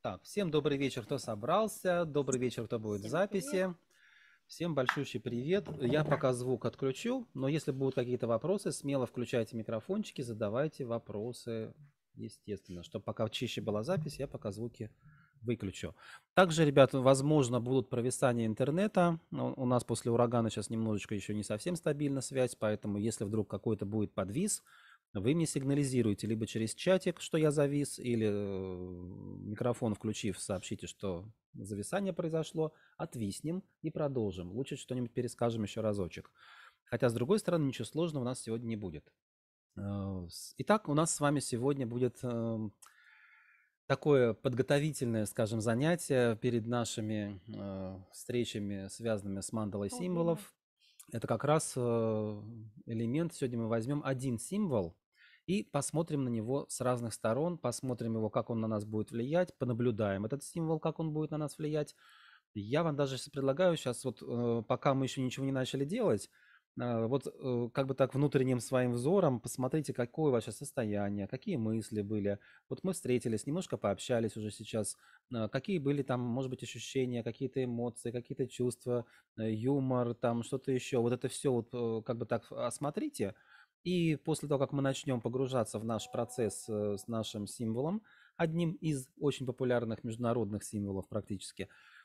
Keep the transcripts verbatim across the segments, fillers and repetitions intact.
Так, всем добрый вечер, кто собрался, добрый вечер, кто будет в Всем привет. записи. Всем большущий привет. Я пока звук отключу, но если будут какие-то вопросы, смело включайте микрофончики, задавайте вопросы, естественно, чтобы пока чище была запись, я пока звуки выключу. Также, ребята, возможно, будут провисания интернета. Но у нас после урагана сейчас немножечко еще не совсем стабильна связь, поэтому если вдруг какой-то будет подвис, вы мне сигнализируете либо через чатик, что я завис, или э, микрофон включив, сообщите, что зависание произошло, отвиснем и продолжим. Лучше что-нибудь перескажем еще разочек. Хотя, с другой стороны, ничего сложного у нас сегодня не будет. Э, с- Итак, у нас с вами сегодня будет э, такое подготовительное, скажем, занятие перед нашими э, встречами, связанными с мандалой Ого. символов. Это как раз э, элемент. Сегодня мы возьмем один символ и посмотрим на него с разных сторон, посмотрим его, как он на нас будет влиять, понаблюдаем этот символ, как он будет на нас влиять. Я вам даже щас предлагаю сейчас, вот э, пока мы еще ничего не начали делать, э, вот э, как бы так внутренним своим взором посмотрите, какое ваше состояние, какие мысли были. Вот мы встретились, немножко пообщались уже сейчас, э, какие были там, может быть, ощущения, какие-то эмоции, какие-то чувства, э, юмор, там что-то еще. Вот это все вот э, как бы так осмотрите. И после того, как мы начнем погружаться в наш процесс э, с нашим символом, одним из очень популярных международных символов практически,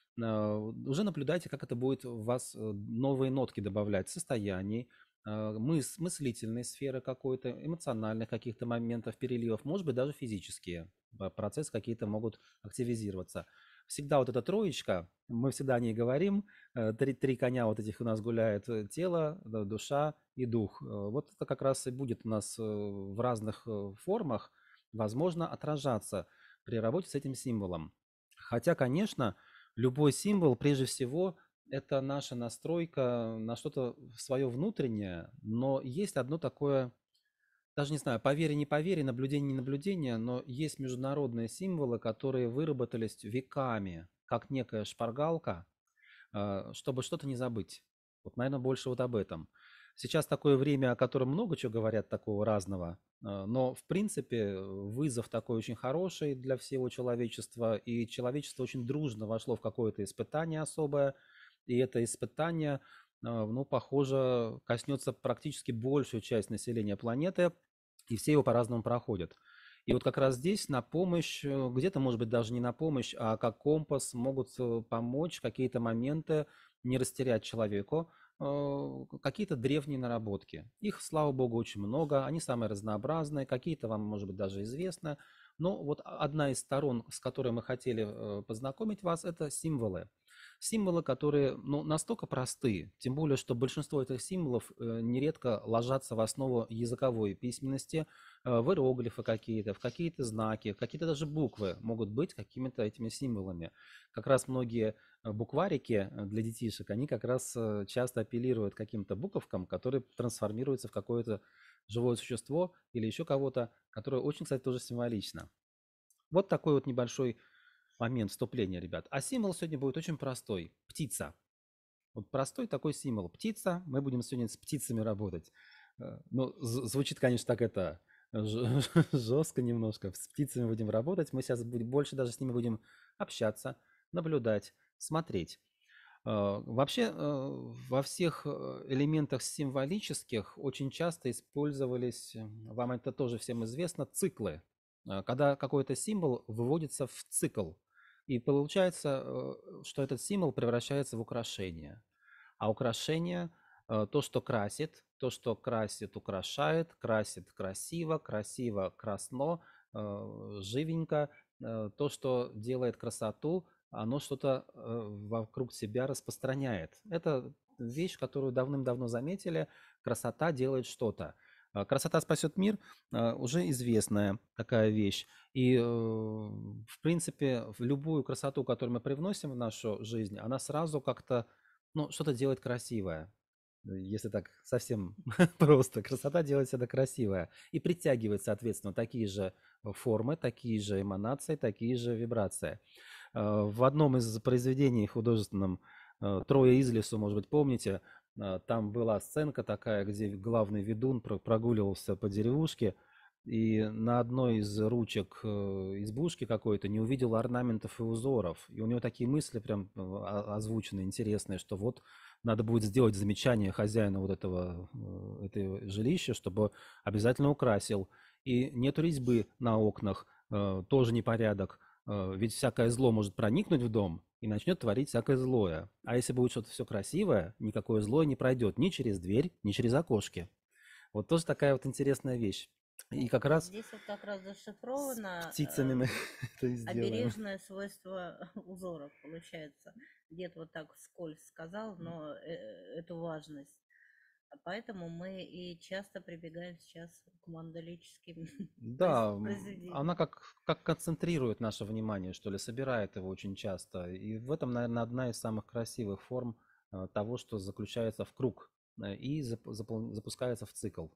а, уже наблюдайте, как это будет в вас э, новые нотки добавлять, состояний, а, мыс- мыслительной сферы какой-то, эмоциональных каких-то моментов, переливов, может быть, даже физические а, процессы какие-то могут активизироваться. Всегда вот эта троечка, мы всегда о ней говорим, э, три, три коня вот этих у нас гуляет: э, тело, да, душа и дух. Э, Вот это как раз и будет у нас э, в разных э, формах, возможно, отражаться при работе с этим символом. Хотя, конечно, любой символ, прежде всего, это наша настройка на что-то свое внутреннее, но есть одно такое, даже не знаю, поверь, не поверь, наблюдение, не наблюдение, но есть международные символы, которые выработались веками, как некая шпаргалка, а, чтобы что-то не забыть. Вот, наверное, больше вот об этом. Сейчас такое время, о котором много чего говорят такого разного, а, но, в принципе, вызов такой очень хороший для всего человечества, и человечество очень дружно вошло в какое-то испытание особое, и это испытание, а, ну, похоже, коснется практически большую часть населения планеты, и все его по-разному проходят. И вот как раз здесь на помощь, э, где-то, может быть, даже не на помощь, а как компас могут э, помочь какие-то моменты не растерять человеку, э, какие-то древние наработки. Их, слава богу, очень много, они самые разнообразные, какие-то вам, может быть, даже известны. Но вот одна из сторон, с которой мы хотели э, познакомить вас, это символы. Символы, которые, ну, настолько просты, тем более, что большинство этих символов э, нередко ложатся в основу языковой письменности, э, в иероглифы какие-то, в какие-то знаки, какие-то даже буквы могут быть какими-то этими символами. Как раз многие э, букварики э, для детишек, они как раз э, часто апеллируют к каким-то буковкам, которые трансформируются в какое-то живое существо или еще кого-то, которое очень, кстати, тоже символично. Вот такой вот небольшой момент вступления, ребят. А символ сегодня будет очень простой. Птица. Вот простой такой символ. Птица. Мы будем сегодня с птицами работать. Э, Ну, з- звучит, конечно, так это ж- жестко немножко. С птицами будем работать. Мы сейчас будем, больше даже с ними будем общаться, наблюдать, смотреть. Э, Вообще, э, во всех э, элементах символических очень часто использовались, э, вам это тоже всем известно, циклы. Э, Когда какой-то символ выводится в цикл, и получается, э, что этот символ превращается в украшение. А украшение э, то, что красит, то, что красит, украшает, красит красиво, красиво красно, э, живенько, э, то, что делает красоту, оно что-то э, вокруг себя распространяет. Это вещь, которую давным-давно заметили. Красота делает что-то. А Красота спасет мир, э, уже известная такая вещь. И, э, в принципе, в любую красоту, которую мы привносим в нашу жизнь, она сразу как-то, ну, что-то делает красивое. Э, Если так совсем просто. Красота делает всегда красивое. И притягивает, соответственно, такие же формы, такие же эманации, такие же вибрации. Э, В одном из произведений художественном э, «Трое из лесу», может быть, помните, э, там была сценка такая, где главный ведун про- прогуливался по деревушке, и на одной из ручек э, избушки какой-то не увидел орнаментов и узоров. И у него такие мысли прям э, о- озвучены, интересные, что вот надо будет сделать замечание хозяину вот этого, э, этого жилища, чтобы обязательно украсил. И нету резьбы на окнах, э, тоже непорядок. Э, ведь всякое зло может проникнуть в дом и начнет творить всякое злое. А если будет что-то все красивое, никакое злое не пройдет ни через дверь, ни через окошки. Вот тоже такая вот интересная вещь. И как Вот раз здесь вот как раз с зашифровано птицами мы э, это и сделаем. обережное свойство узоров, получается. Дед вот так вскользь сказал, но э, эту важность. А поэтому мы и часто прибегаем сейчас к мандалическим произ- Да, м, она произведениям. как, как концентрирует наше внимание, что ли, собирает его очень часто. И в этом, наверное, одна из самых красивых форм э, того, что заключается в круг э, и зап- запол- запускается в цикл.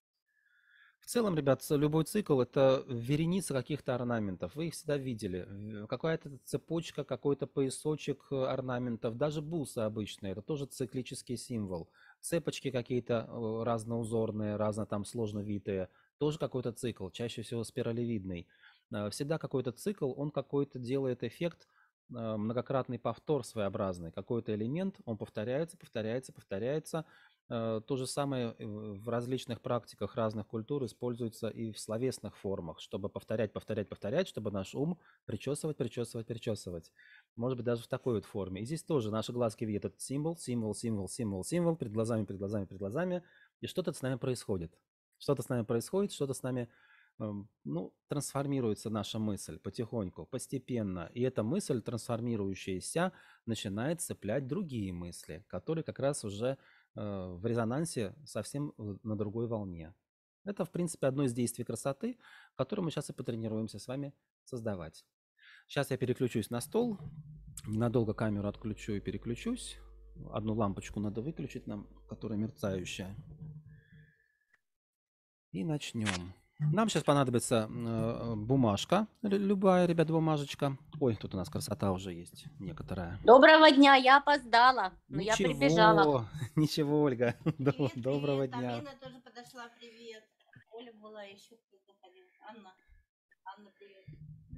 В целом, ребят, ц- любой цикл– это вереница каких-то орнаментов. Вы их всегда видели. В- Какая-то цепочка, какой-то поясочек э, орнаментов, даже бусы обычные– это тоже циклический символ. Цепочки какие-то э, разноузорные, разно там сложно витые, тоже какой-то цикл, чаще всего спиралевидный. Э, Всегда какой-то цикл, он какой-то делает эффект, э, многократный повтор своеобразный. Какой-то элемент, он повторяется, повторяется, повторяется, Э, То же самое э, в различных практиках разных культур используется и в словесных формах, чтобы повторять, повторять, повторять, чтобы наш ум причесывать, причесывать, причесывать. Может быть, даже в такой вот форме. И здесь тоже наши глазки видят этот символ, символ, символ, символ, символ, перед глазами, перед глазами, перед глазами, и что-то с нами происходит. Что-то с нами происходит, что-то с нами, эм, ну, трансформируется наша мысль потихоньку, постепенно. И эта мысль, трансформирующаяся, начинает цеплять другие мысли, которые как раз уже э, в резонансе совсем э, на другой волне. Это, в принципе, одно из действий красоты, которое мы сейчас и потренируемся с вами создавать. Сейчас я переключусь на стол, ненадолго камеру отключу и переключусь. Одну лампочку надо выключить нам, которая мерцающая. И начнем. Нам сейчас понадобится э, бумажка, лю- любая, ребят, бумажечка. Ой, тут у нас красота уже есть некоторая. Доброго дня, я опоздала, но я прибежала. Ничего, ничего, Ольга. До- Привет, Доброго привет. дня. Амина тоже подошла. Привет. Оля была, еще кто-то ходил. Анна. Анна, привет.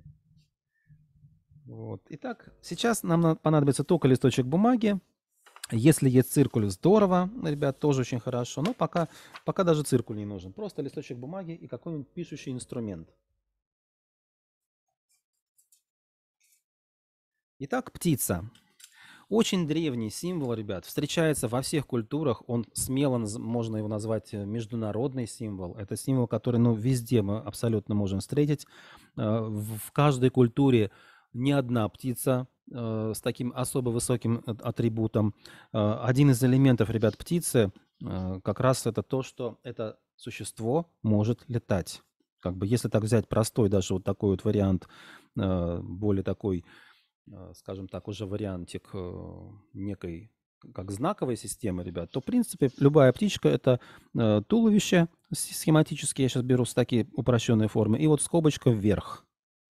Вот. Итак, сейчас нам на- понадобится только листочек бумаги. Если есть циркуль, здорово, ребят, тоже очень хорошо. Но пока, пока даже циркуль не нужен. Просто листочек бумаги и какой-нибудь пишущий инструмент. Итак, птица. Очень древний символ, ребят, встречается во всех культурах. Он смело, наз- можно его назвать э, международный символ. Это символ, который, ну, везде мы абсолютно можем встретить. Э, В в каждой культуре не одна птица э, с таким особо высоким э, атрибутом. Э, Один из элементов, ребят, птицы э, как раз это то, что это существо может летать. Как бы, если так взять простой даже вот такой вот вариант, э, более такой, э, скажем так, уже вариантик э, некой как знаковой системы, ребят, то, в принципе, любая птичка– это э, туловище с- схематически, я сейчас беру с такие упрощенные формы, и вот скобочка вверх.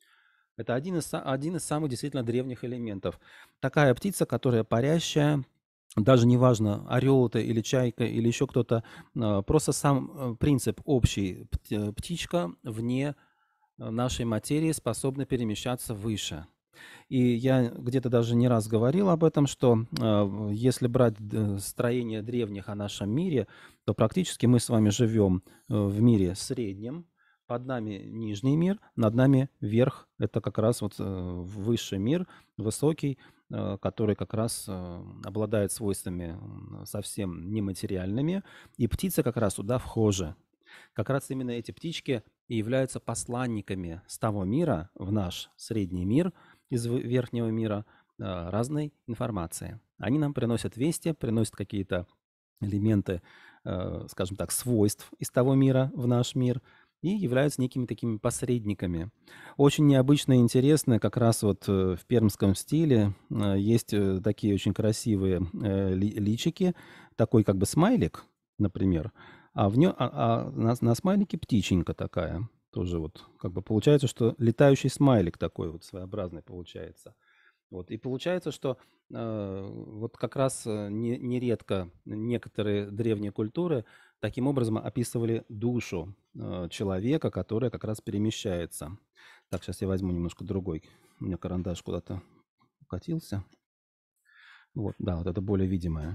Это один из, са- один из самых действительно древних элементов. Такая птица, которая парящая, даже неважно, орел это или чайка, или еще кто-то, э, просто сам э, принцип общий. Пт- э, Птичка вне э, нашей материи способна перемещаться выше. И я где-то даже не раз говорил об этом, что э, если брать д- строение древних о нашем мире, то практически мы с вами живем э, в мире среднем, под нами нижний мир, над нами верх. Это как раз вот э, высший мир, высокий, э, который как раз э, обладает свойствами м, совсем нематериальными. И птицы как раз туда вхожи. Как раз именно эти птички и являются посланниками с того мира в наш средний мир, из в- верхнего мира, а, разной информации. Они нам приносят вести, приносят какие-то элементы, э, скажем так, свойств из того мира в наш мир и являются некими такими посредниками. Очень необычно и интересно, как раз вот э, в пермском стиле э, есть э, такие очень красивые э, ли- личики, такой как бы смайлик, например, а в нё, а, а на, на смайлике птиченька такая. Тоже вот как бы получается, что летающий смайлик такой вот своеобразный получается. Вот. И получается, что э, вот как раз э, не- нередко некоторые древние культуры таким образом описывали душу э, человека, которая как раз перемещается. Так, сейчас я возьму немножко другой. У меня карандаш куда-то укатился. Вот, да, вот это более видимое.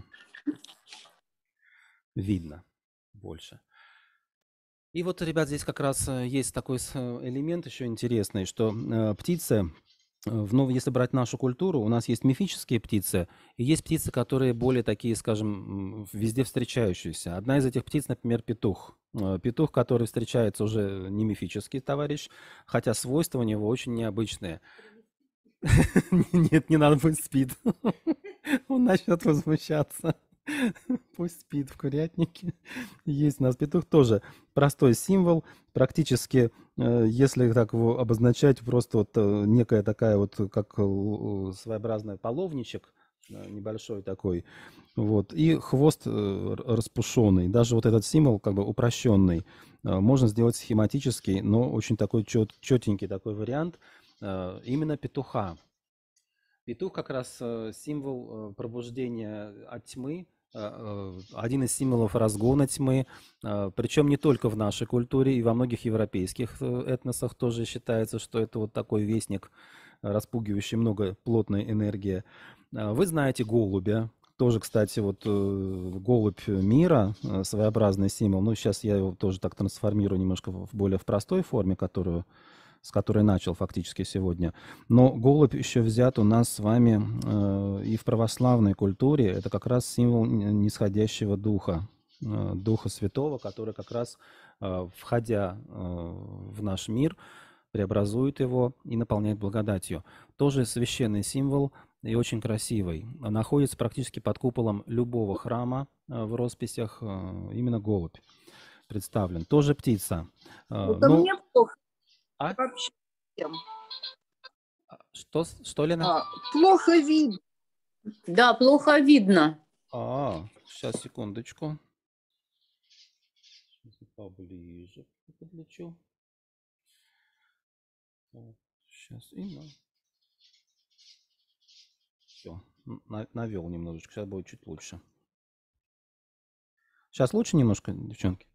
Видно больше. И вот, ребят, здесь как раз э, есть такой с- э, элемент еще интересный, что э, птицы, э, в нов- если брать нашу культуру, у нас есть мифические птицы, и есть птицы, которые более такие, скажем, м, везде встречающиеся. Одна из этих птиц, например, петух. Э, Петух, который встречается уже не мифический товарищ, хотя свойства у него очень необычные. Нет, не надо, пусть спит. Он начнет возмущаться. Пусть спит в курятнике. Есть у нас петух тоже простой символ. Практически, э, если так его обозначать, просто вот э, некая такая вот, как э, своеобразный половничек, э, небольшой такой. Вот. И хвост э, р- распушенный. Даже вот этот символ, как бы упрощенный, э, можно сделать схематический, но очень такой чет, четенький такой вариант э, именно петуха. Петух как раз э, символ э, пробуждения от тьмы, э, э, один из символов разгона тьмы, э, причем не только в нашей культуре, и во многих европейских э, этносах тоже считается, что это вот такой вестник, э, распугивающий много плотной энергии. Э, Вы знаете голубя, тоже, кстати, вот э, голубь мира, э, своеобразный символ, ну, сейчас я его тоже так трансформирую немножко в более в простой форме, которую с которой начал фактически сегодня. Но голубь еще взят у нас с вами э, и в православной культуре. Это как раз символ нисходящего духа, э, Духа Святого, который как раз, э, входя э, в наш мир, преобразует его и наполняет благодатью. Тоже священный символ и очень красивый. Находится практически под куполом любого храма э, в росписях э, именно голубь представлен. Тоже птица. Э, Это но... мне плохо А? вообще. всем. А, Что, с- что, Лена? А, плохо видно. Да, плохо видно. А, сейчас, секундочку. Поближе подлечу. Сейчас, и на. Все, навел немножечко. Сейчас будет чуть лучше. Сейчас лучше немножко, девчонки?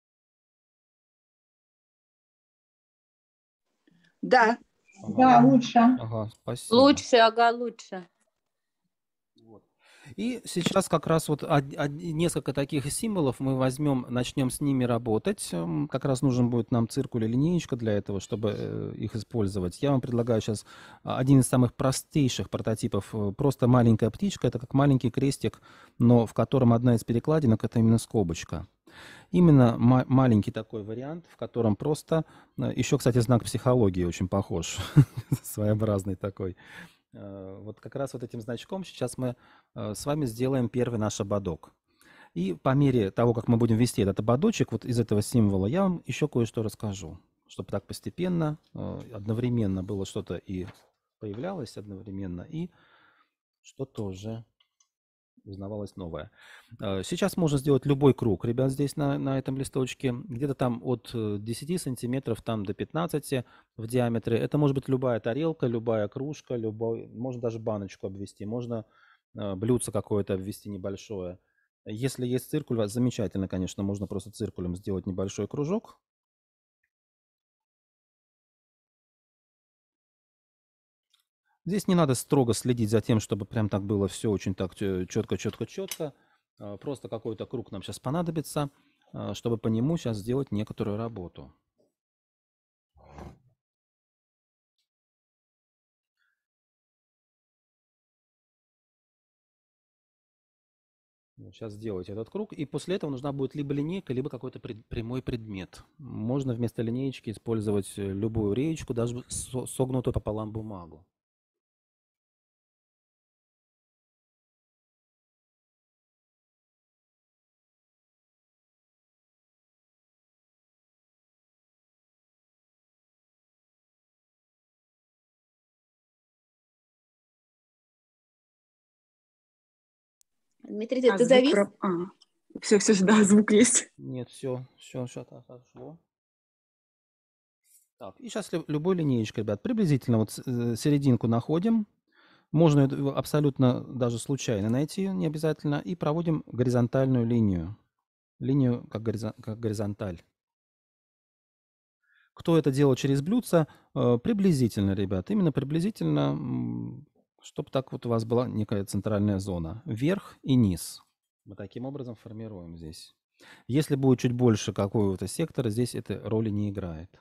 Да. Ага. Да, лучше. Ага, спасибо. Лучше, ага, лучше. Вот. И сейчас как раз вот од- од- несколько таких символов мы возьмем, начнем с ними работать. М, Как раз нужен будет нам циркуль и линеечка для этого, чтобы э, их использовать. Я вам предлагаю сейчас один из самых простейших прототипов. э, Просто маленькая птичка, это как маленький крестик, но в котором одна из перекладинок это именно скобочка. Именно ма- маленький такой вариант, в котором просто... э, Еще, кстати, знак психологии очень похож, своеобразный такой. Э, Вот как раз вот этим значком сейчас мы э, с вами сделаем первый наш ободок. И по мере того, как мы будем вести этот ободочек, вот из этого символа, я вам еще кое-что расскажу, чтобы так постепенно, э, одновременно было что-то и появлялось одновременно, и что-то уже узнавалось новое. Э, Сейчас можно сделать любой круг, ребят, здесь на, на этом листочке. Где-то там от э, десяти сантиметров там, до пятнадцати в диаметре. Это может быть любая тарелка, любая кружка, любой, можно даже баночку обвести, можно э, блюдце какое-то обвести небольшое. Если есть циркуль, замечательно, конечно, можно просто циркулем сделать небольшой кружок. Здесь не надо строго следить за тем, чтобы прям так было все очень так четко, четко, четко. Просто какой-то круг нам сейчас понадобится, а, чтобы по нему сейчас сделать некоторую работу. Сейчас сделайте этот круг, и после этого нужна будет либо линейка, либо какой-то пред- прямой предмет. Можно вместо линеечки использовать э, любую реечку, даже со- согнутую пополам бумагу. Дмитрий, А ты звук завис? про... А, все, все, да, звук есть. Нет, все, все, все отошло. Так, и сейчас любой линеечкой, ребят, приблизительно вот с- э, серединку находим. Можно это абсолютно даже случайно найти, не обязательно. И проводим горизонтальную линию. Линию как, горизон, как горизонталь. Кто это делал через блюдце? Э, Приблизительно, ребят. Именно приблизительно, чтобы так вот у вас была некая центральная зона. Вверх и низ. Мы таким образом формируем здесь. Если будет чуть больше какого-то сектора, здесь этой роли не играет.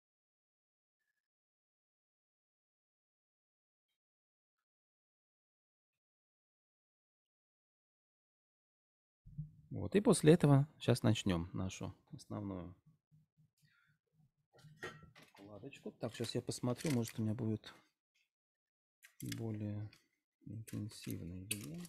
Вот. И после этого сейчас начнем нашу основную вкладочку. Так, сейчас я посмотрю, может у меня будет более интенсивный элемент.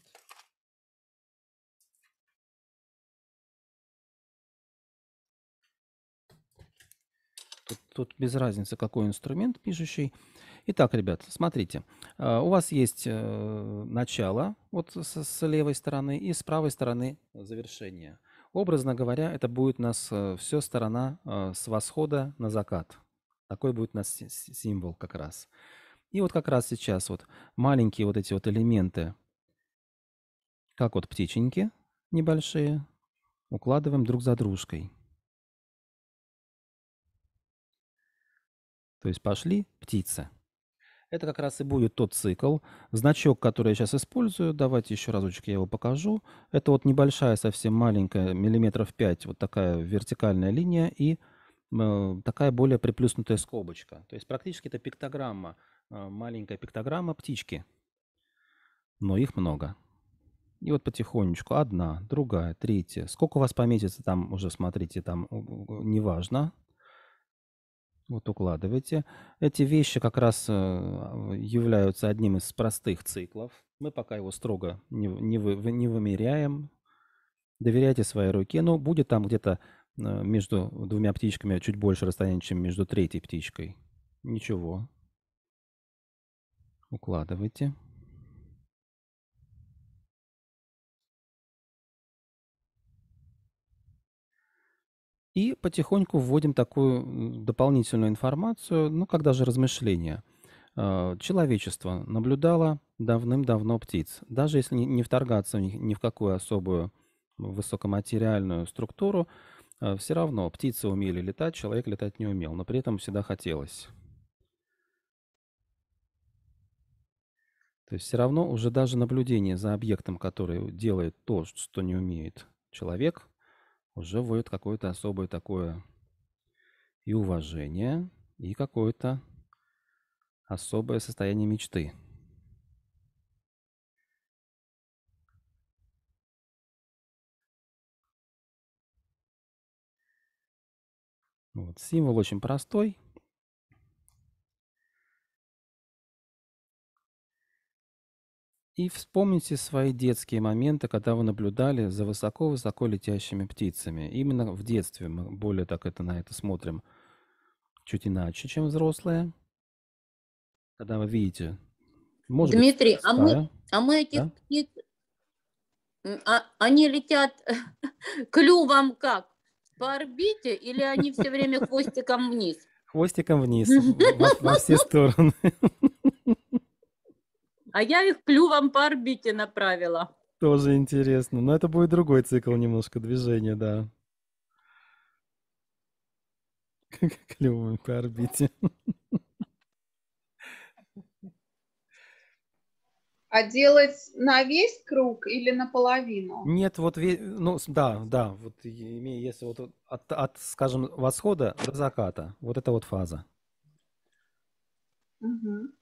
Тут, тут без разницы, какой инструмент пишущий. Итак, ребят, смотрите. А, У вас есть э, начало вот с, с левой стороны и с правой стороны завершение. Образно говоря, это будет у нас все сторона э, с восхода на закат. Такой будет у нас си- си- символ как раз. И вот как раз сейчас вот маленькие вот эти вот элементы, как вот птиченьки небольшие, укладываем друг за дружкой. То есть пошли птицы. Это как раз и будет тот цикл. Значок, который я сейчас использую, давайте еще разочек я его покажу. Это вот небольшая, совсем маленькая, миллиметров пять, вот такая вертикальная линия и э, такая более приплюснутая скобочка. То есть практически это пиктограмма, э, маленькая пиктограмма птички, но их много. И вот потихонечку одна, другая, третья. Сколько у вас поместится там, уже смотрите, там неважно. Вот укладывайте. Эти вещи как раз э, являются одним из простых циклов. Мы пока его строго не, не, вы, не вымеряем. Доверяйте своей руке. Но будет там где-то э, между двумя птичками чуть больше расстояния, чем между третьей птичкой. Ничего. Укладывайте. И потихоньку вводим такую дополнительную информацию, ну, как даже размышления. Человечество наблюдало давным-давно птиц. Даже если не вторгаться ни в какую особую высокоматериальную структуру, все равно птицы умели летать, человек летать не умел, но при этом всегда хотелось. То есть все равно уже даже наблюдение за объектом, который делает то, что не умеет человек, уже вводит какое-то особое такое и уважение, и какое-то особое состояние мечты. Вот. Символ очень простой. И вспомните свои детские моменты, когда вы наблюдали за высоко-высоко летящими птицами. Именно в детстве мы более так это, на это смотрим чуть иначе, чем взрослые. Когда вы видите, может Дмитрий, быть, а мы, стая, а мы этих да? птиц, м, а, они летят клювом как? По орбите или они все время хвостиком вниз? Хвостиком вниз, во, во все стороны. А я их клювом по орбите направила. Тоже интересно. Но это будет другой цикл немножко движения, да. Клювом по орбите. А делать на весь круг или наполовину? Нет, вот, ве- ну, с- да, да, вот и- имея, если вот от, от, скажем, восхода до заката, вот это вот фаза. Мгм.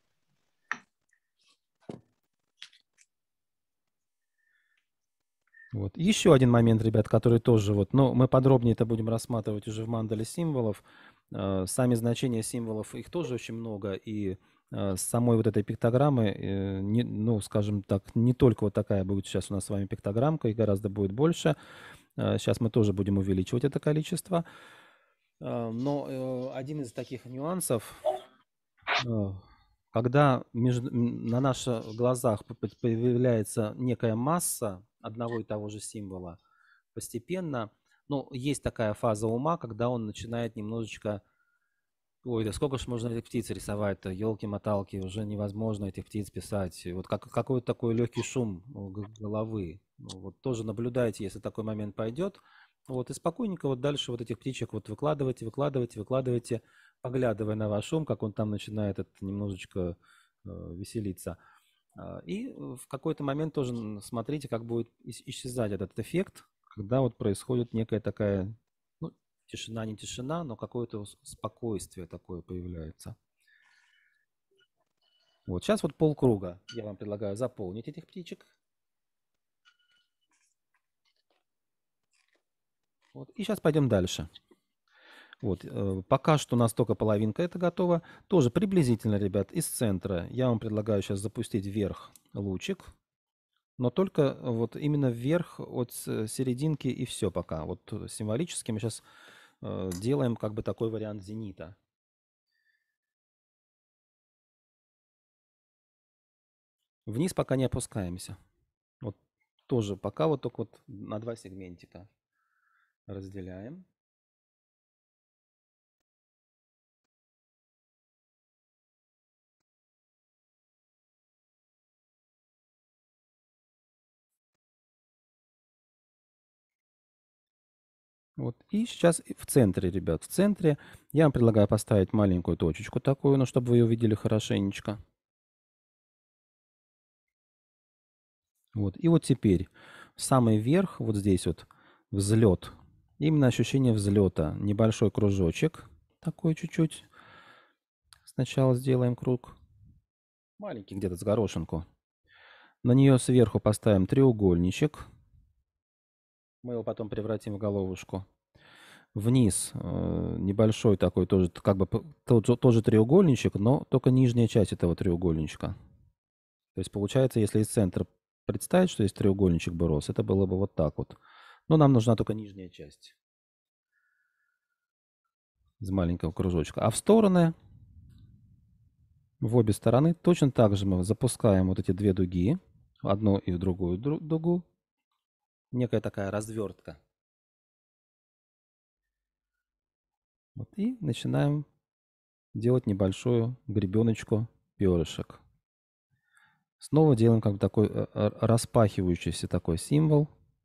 Вот. Еще один момент, ребят, который тоже вот, ну, мы подробнее это будем рассматривать уже в мандале символов. Э, Сами значения символов, их тоже очень много, и э, с самой вот этой пиктограммы, э, не- ну, скажем так, не только вот такая будет сейчас у нас с вами пиктограммка, их гораздо будет больше. Э, Сейчас мы тоже будем увеличивать это количество. Э, Но э, один из таких нюансов, э, когда между, м, на наших глазах п- п- появляется некая масса одного и того же символа, постепенно, ну, есть такая фаза ума, когда он начинает немножечко Ой, да сколько ж можно этих птиц рисовать-то? Елки-моталки, уже невозможно этих птиц писать. И вот как, какой-то такой легкий шум у г- головы. Ну, вот тоже наблюдайте, если такой момент пойдет. Вот и спокойненько вот дальше вот этих птичек вот выкладывайте, выкладывайте, выкладывайте, поглядывая на ваш ум, как он там начинает это немножечко э, веселиться. А, И в какой-то момент тоже н- смотрите, как будет ис- исчезать этот эффект, когда вот происходит некая такая, ну, тишина, не тишина, но какое-то с- спокойствие такое появляется. Вот сейчас вот полкруга я вам предлагаю заполнить этих птичек. Вот, и сейчас пойдем дальше. Вот, э, пока что у нас только половинка это готова. Тоже приблизительно, ребят, из центра я вам предлагаю сейчас запустить вверх лучик. Но только вот именно вверх от с- серединки и все пока. Вот э, символически мы сейчас э, делаем как бы такой вариант зенита. Вниз пока не опускаемся. Вот тоже пока вот только вот на два сегментика разделяем. Вот. И сейчас в центре, ребят, в центре я вам предлагаю поставить маленькую точечку такую, ну, чтобы вы ее видели хорошенечко. Вот. И вот теперь самый верх, вот здесь вот взлет. Именно ощущение взлета. Небольшой кружочек, такой чуть-чуть. Сначала сделаем круг. Маленький где-то с горошинку. На нее сверху поставим треугольничек. Мы его потом превратим в головушку. Вниз э, небольшой такой тоже, т- как бы п- тот же- тоже треугольничек, но только нижняя часть этого треугольничка. То есть получается, если из центра представить, что есть треугольничек бы рос, это было бы вот так вот. Но нам нужна только нижняя часть из маленького кружочка. А в стороны, в обе стороны, точно так же мы запускаем вот эти две дуги, одну и в другую дру- дугу. Некая такая развертка. Вот, и начинаем делать небольшую гребеночку перышек. Снова делаем как бы такой э, э, распахивающийся такой символ,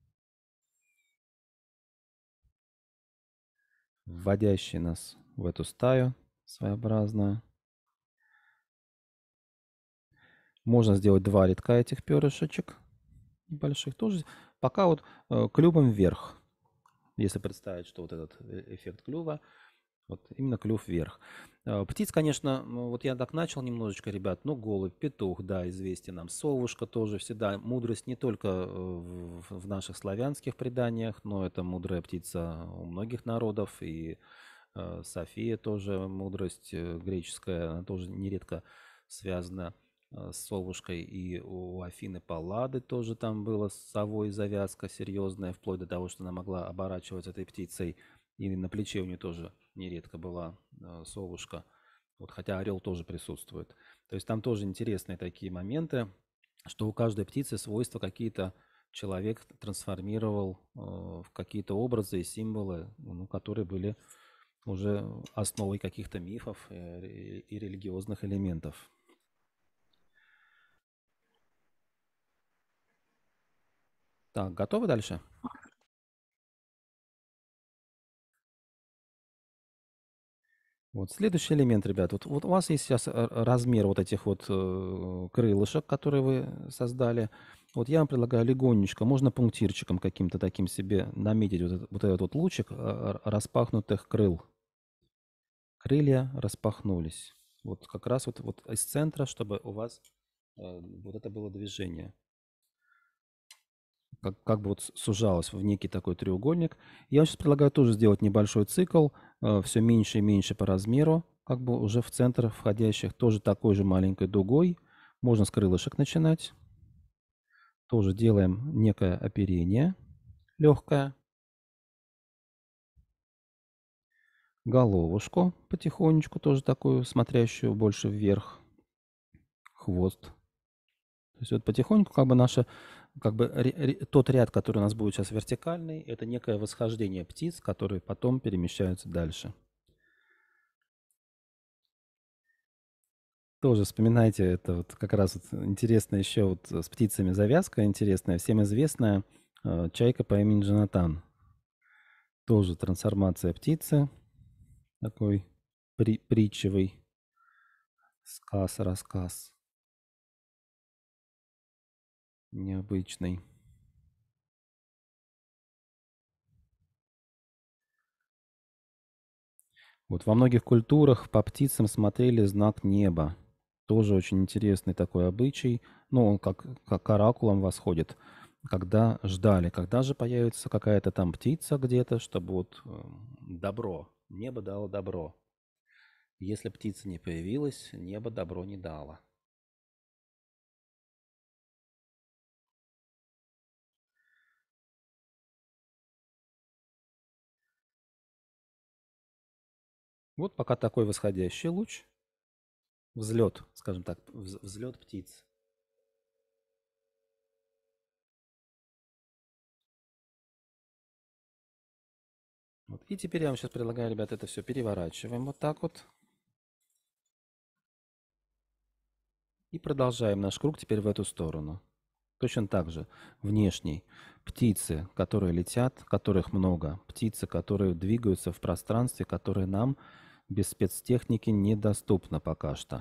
вводящий нас в эту стаю своеобразную. Можно сделать два рядка этих перышечек небольших. Тоже пока вот э, клювом вверх. Если представить, что вот этот э- эффект клюва, вот именно клюв вверх. Э, Птиц, конечно, ну, вот я так начал немножечко, ребят, ну, голубь, петух, да, известен нам, совушка тоже всегда. Мудрость не только э, в, в наших славянских преданиях, но это мудрая птица у многих народов, и э, София тоже мудрость э, греческая, она тоже нередко связана э, с совушкой, и у Афины Паллады тоже там была с совой завязка серьезная, вплоть до того, что она могла оборачивать этой птицей, и на плече у нее тоже нередко была э, совушка, вот, хотя орел тоже присутствует. То есть там тоже интересные такие моменты, что у каждой птицы свойства какие-то человек трансформировал э, в какие-то образы и символы, ну, которые были уже основой каких-то мифов э, и и религиозных элементов. Так, готовы дальше? Вот следующий элемент, ребят. Вот, вот у вас есть сейчас э, размер вот этих вот э, крылышек, которые вы создали. Вот я вам предлагаю легонечко, можно пунктирчиком каким-то таким себе наметить вот этот вот, этот вот лучик э, р- распахнутых крыл. Крылья распахнулись. Вот как раз вот, вот из центра, чтобы у вас э, вот это было движение. Как, как бы вот с- сужалось в некий такой треугольник. Я сейчас предлагаю тоже сделать небольшой цикл, все меньше и меньше по размеру, как бы уже в центр входящих, тоже такой же маленькой дугой. Можно с крылышек начинать. Тоже делаем некое оперение легкое. Головушку потихонечку, тоже такую, смотрящую больше вверх. Хвост. То есть вот потихоньку как бы наша, как бы ре- ре- тот ряд, который у нас будет сейчас вертикальный, это некое восхождение птиц, которые потом перемещаются дальше. Тоже вспоминайте, это вот как раз вот интересно еще вот с птицами завязка интересная, всем известная э, чайка по имени Джонатан. Тоже трансформация птицы, такой при, притчевый сказ, рассказ необычный. Вот во многих культурах по птицам смотрели знак неба. Тоже очень интересный такой обычай. Ну, он как, как к оракулам восходит. Когда ждали, когда же появится какая-то там птица где-то, чтобы вот э, добро, небо дало добро. Если птица не появилась, небо добро не дало. Вот пока такой восходящий луч, взлет, скажем так, вз- взлет птиц. Вот. И теперь я вам сейчас предлагаю, ребят, это все переворачиваем вот так вот. И продолжаем наш круг теперь в эту сторону. Точно так же внешний. Птицы, которые летят, которых много. Птицы, которые двигаются в пространстве, которые нам без спецтехники недоступно пока что.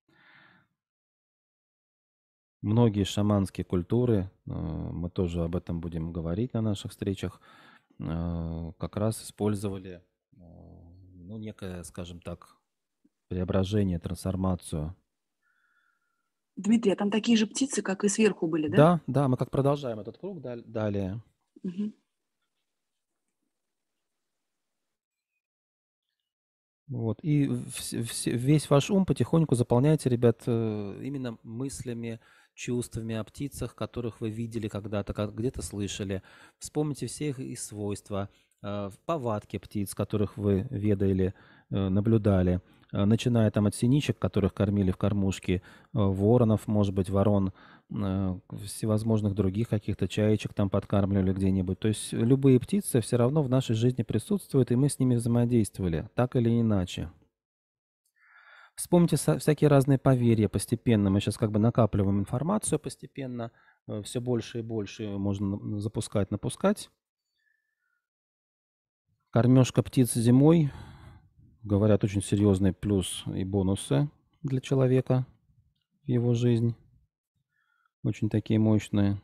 Многие шаманские культуры, э, мы тоже об этом будем говорить на наших встречах, э, как раз использовали, э, ну, некое, скажем так, преображение, трансформацию. Дмитрий, а там такие же птицы, как и сверху были, да? Да, да, мы как продолжаем этот круг дал- далее. Мгм. Вот. И вс- вс- весь ваш ум потихоньку заполняйте, ребят, э, именно мыслями, чувствами о птицах, которых вы видели когда-то, как- где-то слышали. Вспомните все их и свойства, э, повадки птиц, которых вы ведали, э, наблюдали. Э, Начиная там от синичек, которых кормили в кормушке, э, воронов, может быть, ворон, э, всевозможных других каких-то чаечек там подкармливали где-нибудь. То есть любые птицы все равно в нашей жизни присутствуют, и мы с ними взаимодействовали, так или иначе. Вспомните со- всякие разные поверья постепенно. Мы сейчас как бы накапливаем информацию постепенно, все больше и больше можно на- запускать, напускать. Кормежка птиц зимой, говорят, очень серьезный плюс и бонусы для человека в его жизнь. Очень такие мощные.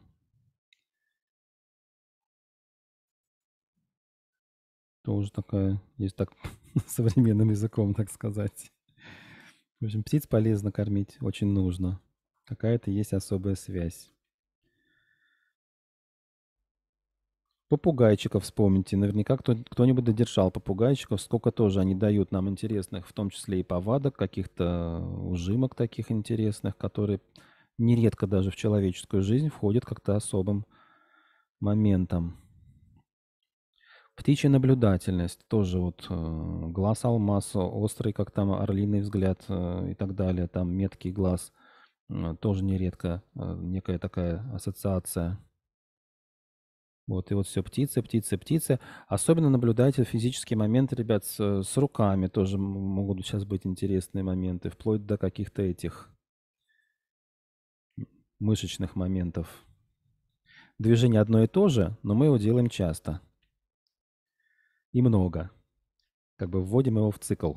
Тоже такая, есть так современным языком, так сказать. В общем, птиц полезно кормить, очень нужно. Какая-то есть особая связь. Попугайчиков вспомните. Наверняка кто, кто-нибудь додержал попугайчиков. Сколько тоже они дают нам интересных, в том числе и повадок, каких-то ужимок таких интересных, которые нередко даже в человеческую жизнь входят как-то особым моментом. Птичья наблюдательность. Тоже вот э, глаз алмаз, острый, как там орлиный взгляд э, и так далее. Там меткий глаз. Э, тоже нередко э, некая такая ассоциация. Вот, и вот все птицы, птицы, птицы. Особенно наблюдайте физические моменты, ребят, с, с руками тоже м- могут сейчас быть интересные моменты, вплоть до каких-то этих мышечных моментов. Движение одно и то же, но мы его делаем часто и много. Как бы вводим его в цикл.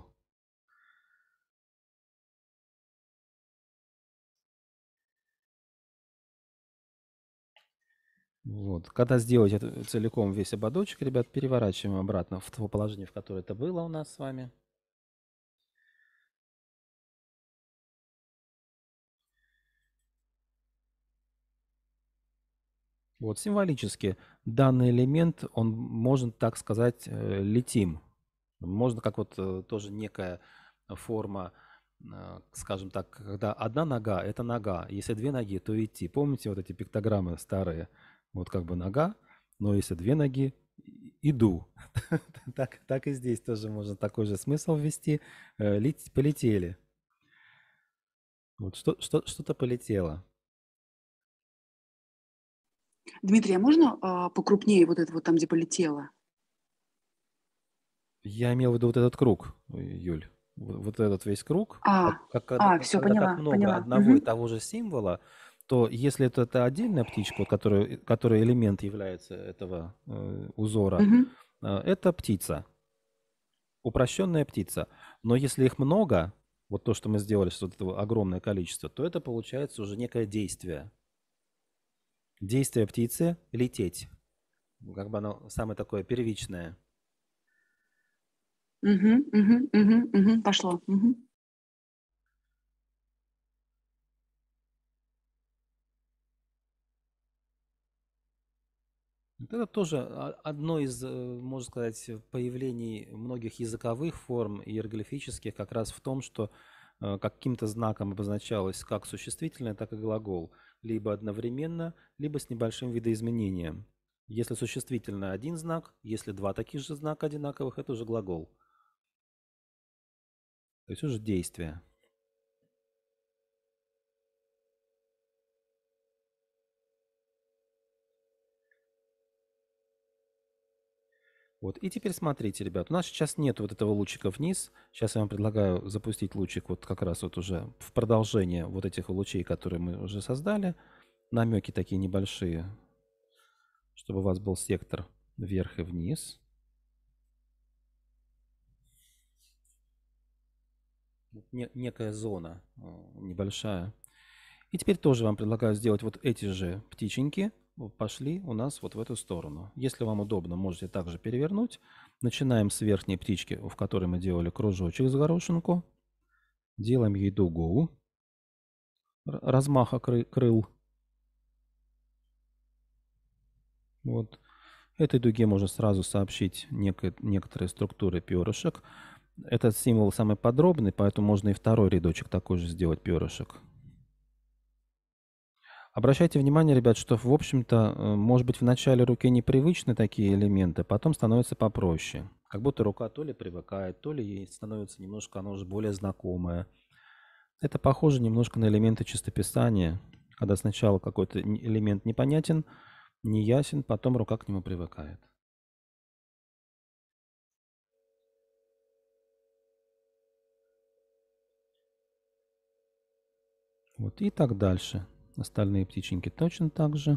Вот. Когда сделать это целиком весь ободочек, ребят, переворачиваем обратно в то положение, в которое это было у нас с вами. Вот символически данный элемент, он, можно так сказать, э, летим. Можно как вот э, тоже некая форма, э, скажем так, когда одна нога– это нога, если две ноги, то идти. Помните вот эти пиктограммы старые? Вот как бы нога, но если две ноги– и- иду. Так, так и здесь тоже можно такой же смысл ввести. Э, лет- Полетели. Вот что, что, что-то полетело. Дмитрий, а можно а, покрупнее вот это вот там, где полетело? Я имел в виду вот этот круг, э, Юль. в- вот этот весь круг, А, как, как когда, а, как- все, когда так поняла, много поняла. одного и Мгм. того же символа, то если это, это отдельная птичка, вот, которая, которая элемент является этого э, узора, Мгм. э, это птица, упрощенная птица. Но если их много, вот то, что мы сделали, что вот этого огромное количество, то это получается уже некое действие. Действие птицы — лететь. Как бы оно самое такое первичное. Мгм, мгм, мгм, мгм. Пошло. Мгм. Вот это тоже о- одно из, э, можно сказать, появлений многих языковых форм и иероглифических как раз в том, что э, каким-то знаком обозначалось как существительное, так и глагол. Либо одновременно, либо с небольшим видоизменением. Если существительное — один знак, если два таких же знака одинаковых — это уже глагол. То есть уже действие. Вот. И теперь смотрите, ребят, у нас сейчас нет вот этого лучика вниз. Сейчас я вам предлагаю запустить лучик вот как раз вот уже в продолжение вот этих лучей, которые мы уже создали. Намеки такие небольшие, чтобы у вас был сектор вверх и вниз. Вот не- некая зона э, небольшая. И теперь тоже вам предлагаю сделать вот эти же птиченьки. Вот пошли у нас вот в эту сторону. Если вам удобно, можете также перевернуть. Начинаем с верхней птички, в которой мы делали кружочек с горошинку. Делаем ей дугу р- размаха кры- крыл. Вот. Этой дуге можно сразу сообщить некое- некоторые структуры перышек. Этот символ самый подробный, поэтому можно и второй рядочек такой же сделать перышек. Обращайте внимание, ребят, что, в общем-то, э, может быть, в начале руке непривычны такие элементы, потом становится попроще. Как будто рука то ли привыкает, то ли ей становится немножко, она уже более знакомая. Это похоже немножко на элементы чистописания, когда сначала какой-то н- элемент непонятен, неясен, потом рука к нему привыкает. Вот и так дальше. Остальные птиченьки точно так же.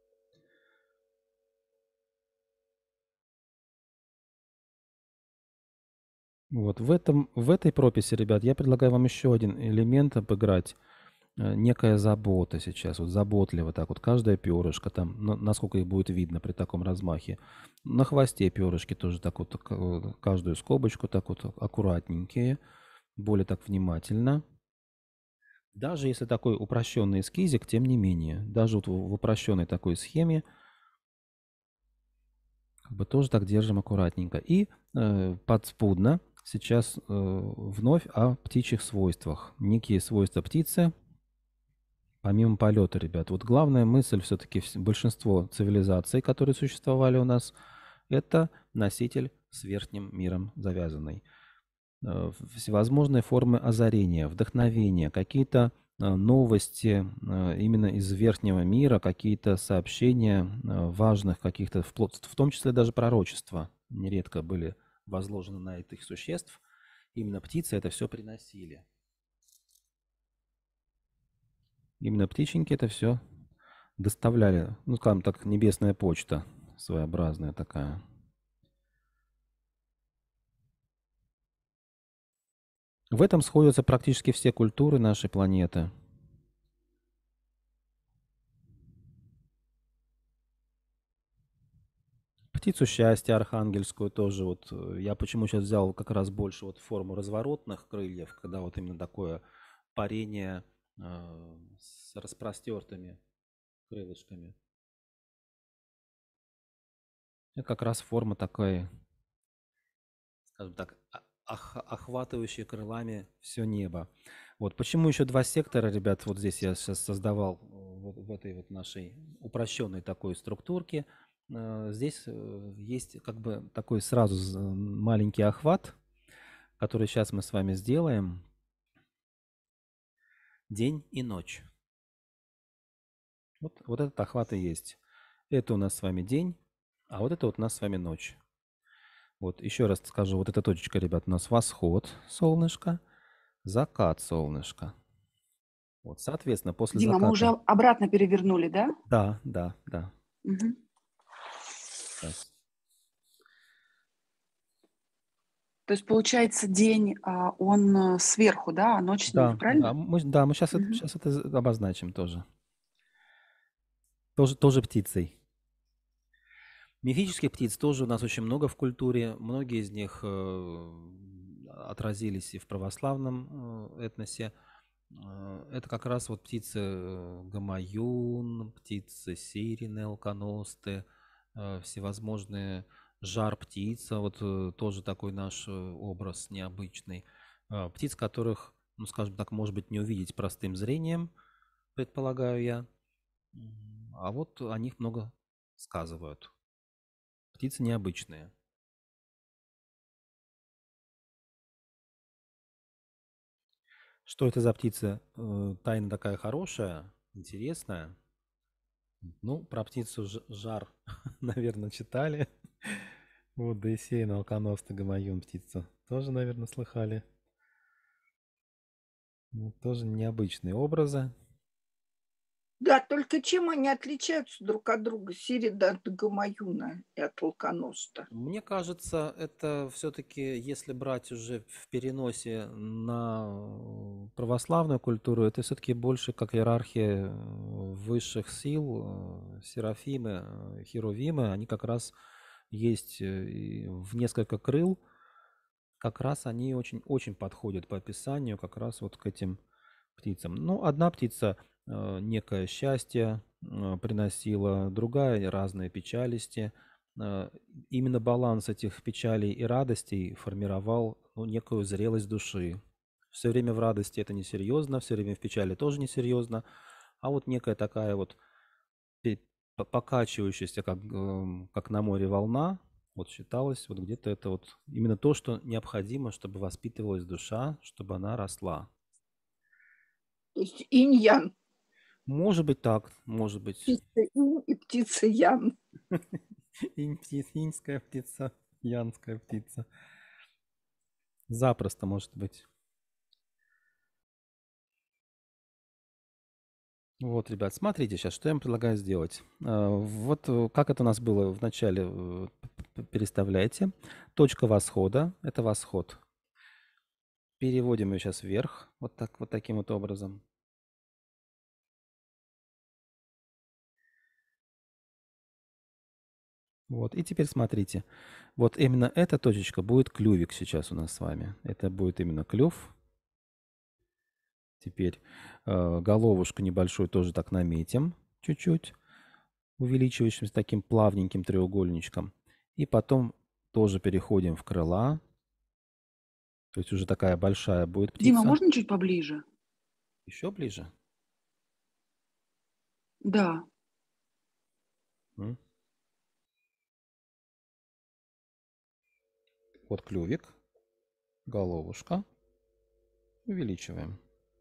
Вот в этом, в этой прописи, ребят, я предлагаю вам еще один элемент обыграть. Э, Некая забота сейчас, вот заботливо так вот, каждое перышко там, на- насколько их будет видно при таком размахе. На хвосте перышки тоже так вот, к- э, каждую скобочку так вот аккуратненькие, более так внимательно. Даже если такой упрощенный эскизик, тем не менее, даже вот в в упрощенной такой схеме, как бы тоже так держим аккуратненько. И э, подспудно сейчас э, вновь о птичьих свойствах. Некие свойства птицы, помимо полета, ребят. Вот главная мысль все-таки большинство цивилизаций, которые существовали у нас, это носитель с верхним миром завязанный. Э, Всевозможные формы озарения, вдохновения, какие-то э, новости э, именно из верхнего мира, какие-то сообщения э, важных каких-то, вплоть- в том числе даже пророчества нередко были возложены на этих существ. Именно птицы это все приносили. Именно птиченьки это все доставляли, ну, скажем так, небесная почта своеобразная такая. В этом сходятся практически все культуры нашей планеты. Птицу счастья архангельскую тоже вот. э, Я почему сейчас взял как раз больше вот форму разворотных крыльев, когда вот именно такое парение э, с распростертыми крылышками. Это как раз форма такой, скажем так, а- ох- охватывающая крылами все небо. Вот почему еще два сектора, ребят, вот здесь я сейчас создавал э, вот в этой вот нашей упрощенной такой структурке. Э, Здесь э, есть как бы такой сразу з- маленький охват, который сейчас мы с вами сделаем. День и ночь. Вот, вот этот охват и есть. Это у нас с вами день, а вот это вот у нас с вами ночь. Вот еще раз скажу, вот эта точечка, ребят, у нас восход солнышко, закат солнышко. Вот, соответственно, после Дима, мы уже заката... обратно перевернули, да? Да, да, да. Мгм. Сейчас. То есть, получается, день, а, он э, сверху, да, а ночь снизу, Да, да, правильно? мы, да, мы сейчас, это, Мгм. сейчас это з- обозначим тоже. Тоже, тоже птицей. Мифических птиц тоже у нас очень много в культуре. Многие из них э, отразились и в православном э, этносе. Э, Это как раз вот птицы э, гамаюн, птицы сирены, алконосты, э, всевозможные жар-птица, вот э, тоже такой наш э, образ необычный. Э, Птиц, которых, ну скажем так, может быть, не увидеть простым зрением, предполагаю я. М, А вот о них много сказывают. Птицы необычные. Что это за птица? Э, Тайна такая хорошая, интересная. Ну, про птицу ж- жар, наверное, читали. Вот, да и сеян, алконост и гамаюн птица. Тоже, наверное, слыхали. Ну, тоже необычные образы. Да, только чем они отличаются друг от друга, Сирида от Гамаюна и от Алконоста? Мне кажется, это все-таки, если брать уже в переносе на э, православную культуру, это все-таки больше как иерархия э, высших сил, э, серафимы, э, херувимы, они как раз есть э, и в несколько крыл, как раз они очень, очень подходят по описанию как раз вот к этим птицам. Ну, одна птица э, некое счастье э, приносила, другая разные печалисти. Э, именно баланс этих печалей и радостей формировал ну, некую зрелость души. Все время в радости это несерьезно, все время в печали тоже несерьезно, а вот некая такая вот пе- по- покачивающаяся, как, эм, как на море волна, вот считалось, вот где-то это вот именно то, что необходимо, чтобы воспитывалась душа, чтобы она росла. То есть инь-ян, Может быть так, может быть. птица инь и птица ян. Инь птица, иньская птица, янская птица. Запросто может быть. Вот, ребят, смотрите сейчас, что я вам предлагаю сделать. А, Вот э, как это у нас было в начале, э, п- п- переставляйте. Точка восхода– это восход. Переводим ее сейчас вверх, вот так, вот таким вот образом. Вот, и теперь смотрите. Вот именно эта точечка будет клювик сейчас у нас с вами. Это будет именно клюв. Теперь э, головушку небольшую тоже так наметим чуть-чуть, увеличивающимся таким плавненьким треугольничком. И потом тоже переходим в крыла. То есть уже такая большая будет Дима, птица. можно чуть поближе? Еще ближе. Да. М. Вот клювик, головушка. Увеличиваем.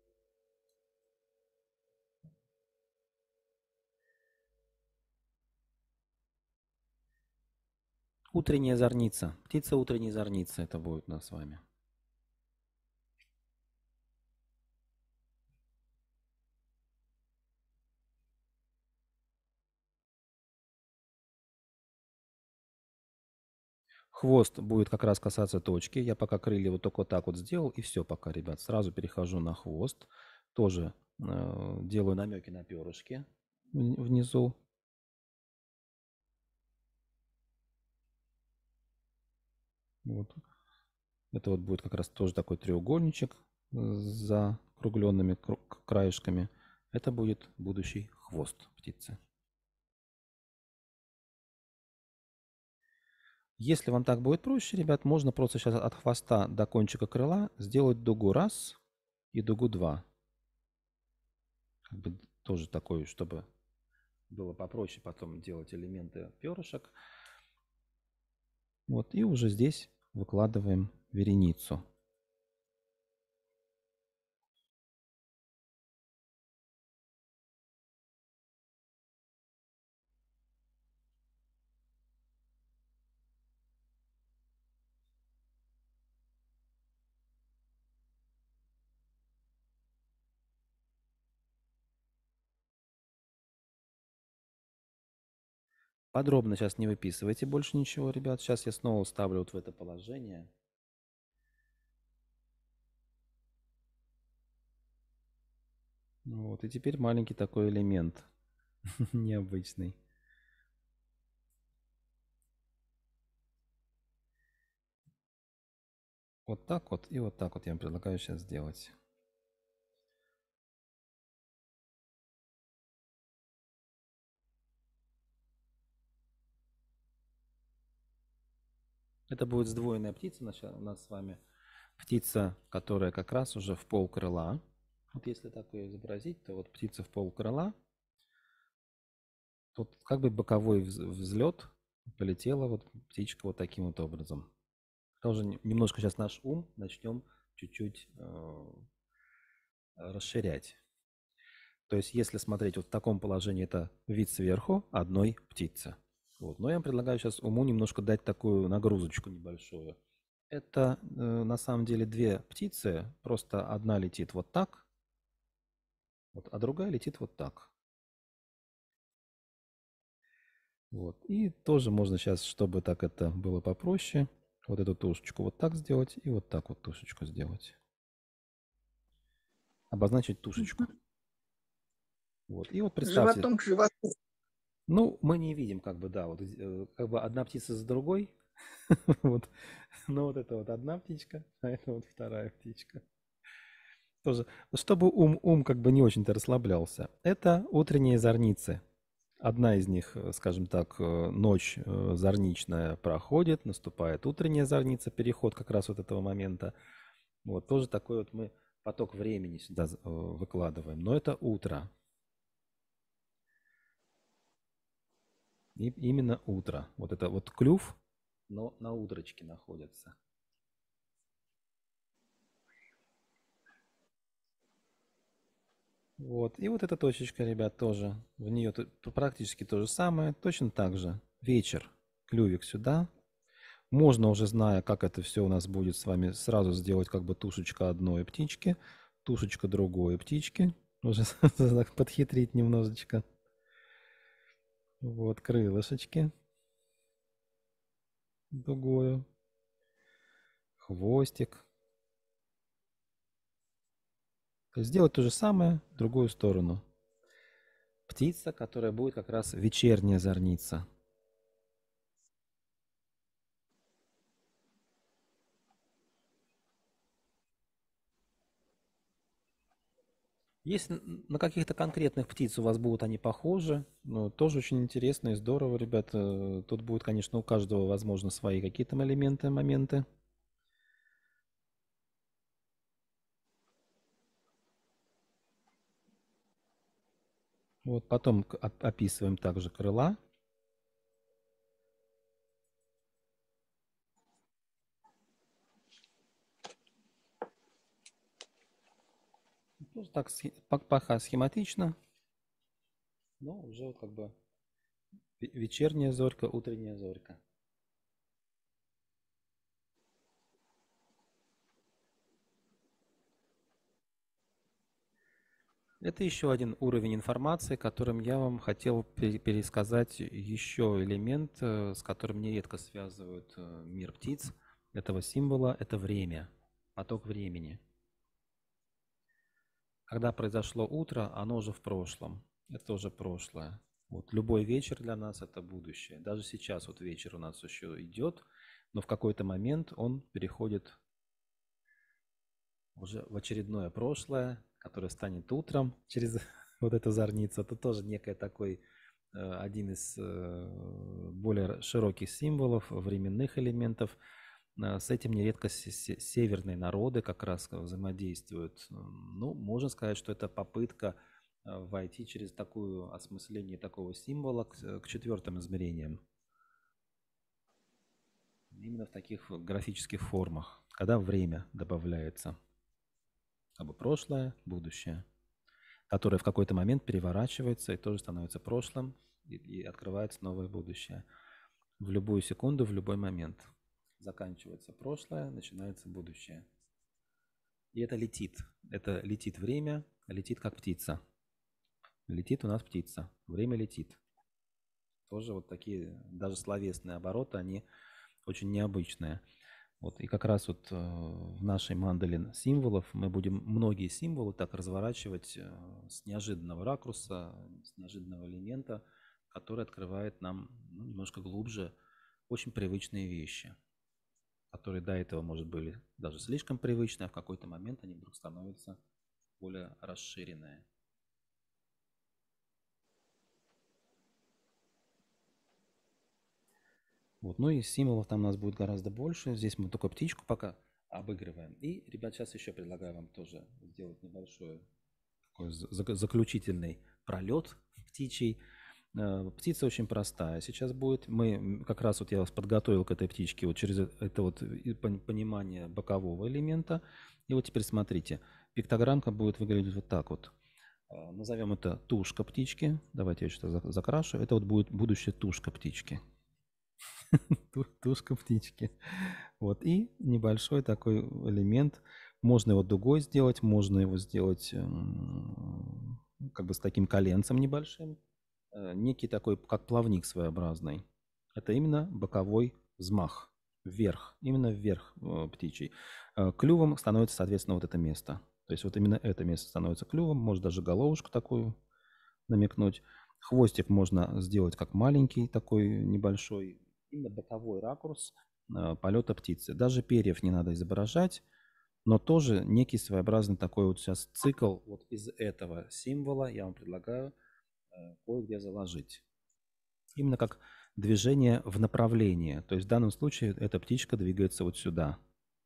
Утренняя зорница. Птица утренней зорницы это будет у нас с вами. Хвост будет как раз касаться точки. Я пока крылья вот только вот так вот сделал, и все пока, ребят. Сразу перехожу на хвост. Тоже э, делаю намеки на перышки вн- внизу. Вот. Это вот будет как раз тоже такой треугольничек э, с закругленными кру- краешками. Это будет будущий хвост птицы. Если вам так будет проще, ребят, можно просто сейчас от хвоста до кончика крыла сделать дугу раз и дугу два. Как бы тоже такой, чтобы было попроще потом делать элементы перышек. Вот, и уже здесь выкладываем вереницу. Подробно сейчас не выписывайте больше ничего, ребят. Сейчас я снова ставлю вот в это положение. Вот, и теперь маленький такой элемент необычный. Вот так вот и вот так вот я вам предлагаю сейчас сделать. Это будет сдвоенная птица у нас с вами. Птица, которая как раз уже в полкрыла. Вот если так ее изобразить, то вот птица в полкрыла. Тут как бы боковой взлет, полетела вот птичка вот таким вот образом. Тоже немножко сейчас наш ум начнем чуть-чуть э, расширять. То есть если смотреть вот в таком положении, это вид сверху одной птицы. Вот. Но я вам предлагаю сейчас уму немножко дать такую нагрузочку небольшую. Это э, на самом деле две птицы, просто одна летит вот так, вот, а другая летит вот так. Вот. И тоже можно сейчас, чтобы так это было попроще, вот эту тушечку вот так сделать и вот так вот тушечку сделать. Обозначить тушечку. Вот. И вот представьте. Животом к животу. Ну, мы не видим, как бы, да, вот э, как бы одна птица за другой. Вот. Но вот это вот одна птичка, а это вот вторая птичка. Тоже, чтобы ум, ум как бы не очень-то расслаблялся. Это утренние зорницы. Одна из них, скажем так, ночь зорничная проходит, наступает утренняя зорница, переход как раз вот этого момента. Вот тоже такой вот мы поток времени сюда выкладываем. Но это утро. И именно утро. Вот это вот клюв, но на утрочке находится. Вот. И вот эта точечка, ребят, тоже. В нее практически то же самое. Точно так же. Вечер. Клювик сюда. Можно уже, зная, как это все у нас будет с вами, сразу сделать как бы тушечка одной птички, тушечка другой птички. Уже подхитрить немножечко. Вот, крылышечки. Дугою. Хвостик. Сделать то же самое в другую сторону. Птица, которая будет как раз вечерняя зорница. Если на каких-то конкретных птиц у вас будут они похожи, ну, тоже очень интересно и здорово, ребята. Тут будет, конечно, у каждого, возможно, свои какие-то элементы, моменты. Вот, потом описываем также крыла. Тоже так пока схематично, но уже как бы вечерняя зорька, утренняя зорька. Это еще один уровень информации, которым я вам хотел пересказать еще элемент, с которым нередко связывают мир птиц, этого символа, это время, поток времени. Когда произошло утро, оно уже в прошлом, это уже прошлое. Вот любой вечер для нас это будущее. Даже сейчас вот вечер у нас еще идет, но в какой-то момент он переходит уже в очередное прошлое, которое станет утром через вот эту зорницу. Это тоже некий такой э, один из э, более широких символов, временных элементов. Э, с этим нередко северные народы как раз взаимодействуют. Ну, можно сказать, что это попытка э, войти через такое осмысление такого символа к, к четвертым измерениям. Именно в таких графических формах, когда время добавляется. Как бы прошлое, будущее, которое в какой-то момент переворачивается и тоже становится прошлым, и, и открывается новое будущее. В любую секунду, в любой момент. Заканчивается прошлое, начинается будущее. И это летит. Это летит время, летит как птица. Летит у нас птица. Время летит. тоже вот такие, даже словесные обороты, они очень необычные. Вот, и как раз вот э, в нашей мандале символов мы будем многие символы так разворачивать э, с неожиданного ракурса, с неожиданного элемента, который открывает нам ну, немножко глубже очень привычные вещи, которые до этого, может, были даже слишком привычны, а в какой-то момент они вдруг становятся более расширенные. Вот. Ну и символов там у нас будет гораздо больше. Здесь мы только птичку пока обыгрываем. И, ребят, сейчас еще предлагаю вам тоже сделать небольшой такой заключительный пролет птичий. Птица очень простая. Сейчас будет, мы как раз вот я вас подготовил к этой птичке вот через это вот понимание бокового элемента. И вот теперь смотрите, пиктограммка будет выглядеть вот так вот. Назовем это тушка птички. Давайте я что-то закрашу. Это вот будет будущая тушка птички. Тушка птички. Вот. И небольшой такой элемент. Можно его дугой сделать, можно его сделать как бы с таким коленцем небольшим. Некий такой, как плавник своеобразный. Это именно боковой взмах. Вверх. Именно вверх птичий. Клювом становится, соответственно, вот это место. То есть вот именно это место становится клювом. Можно даже головушку такую намекнуть. Хвостик можно сделать как маленький, такой небольшой. Именно боковой ракурс э, полета птицы. Даже перьев не надо изображать, но тоже некий своеобразный такой вот сейчас цикл вот из этого символа я вам предлагаю э, кое-где заложить. Именно как движение в направлении. То есть в данном случае эта птичка двигается вот сюда.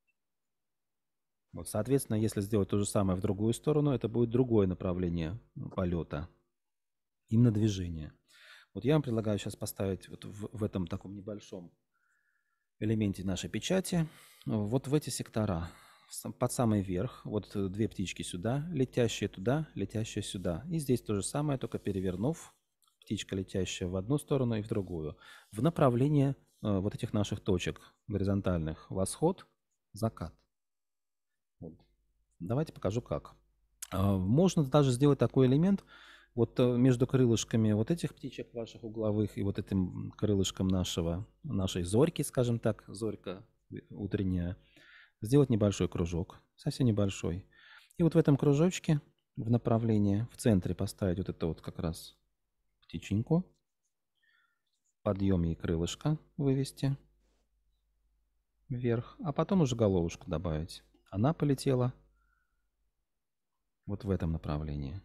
Вот, соответственно, если сделать то же самое в другую сторону, это будет другое направление полета. Именно движение. Вот я вам предлагаю сейчас поставить вот в, в этом таком небольшом элементе нашей печати вот в эти сектора. Под самый верх. Вот две птички сюда, летящие туда, летящие сюда. И здесь то же самое, только перевернув. Птичка, летящая в одну сторону и в другую. В направлении э, вот этих наших точек горизонтальных. Восход, закат. Вот. Давайте покажу как. Э, можно даже сделать такой элемент. Вот между крылышками вот этих птичек ваших угловых и вот этим крылышком нашего, нашей зорьки, скажем так, зорька утренняя, сделать небольшой кружок, совсем небольшой. И вот в этом кружочке в направлении, в центре поставить вот это вот как раз птиченьку, подъем ей крылышко вывести вверх, а потом уже головушку добавить. Она полетела вот в этом направлении.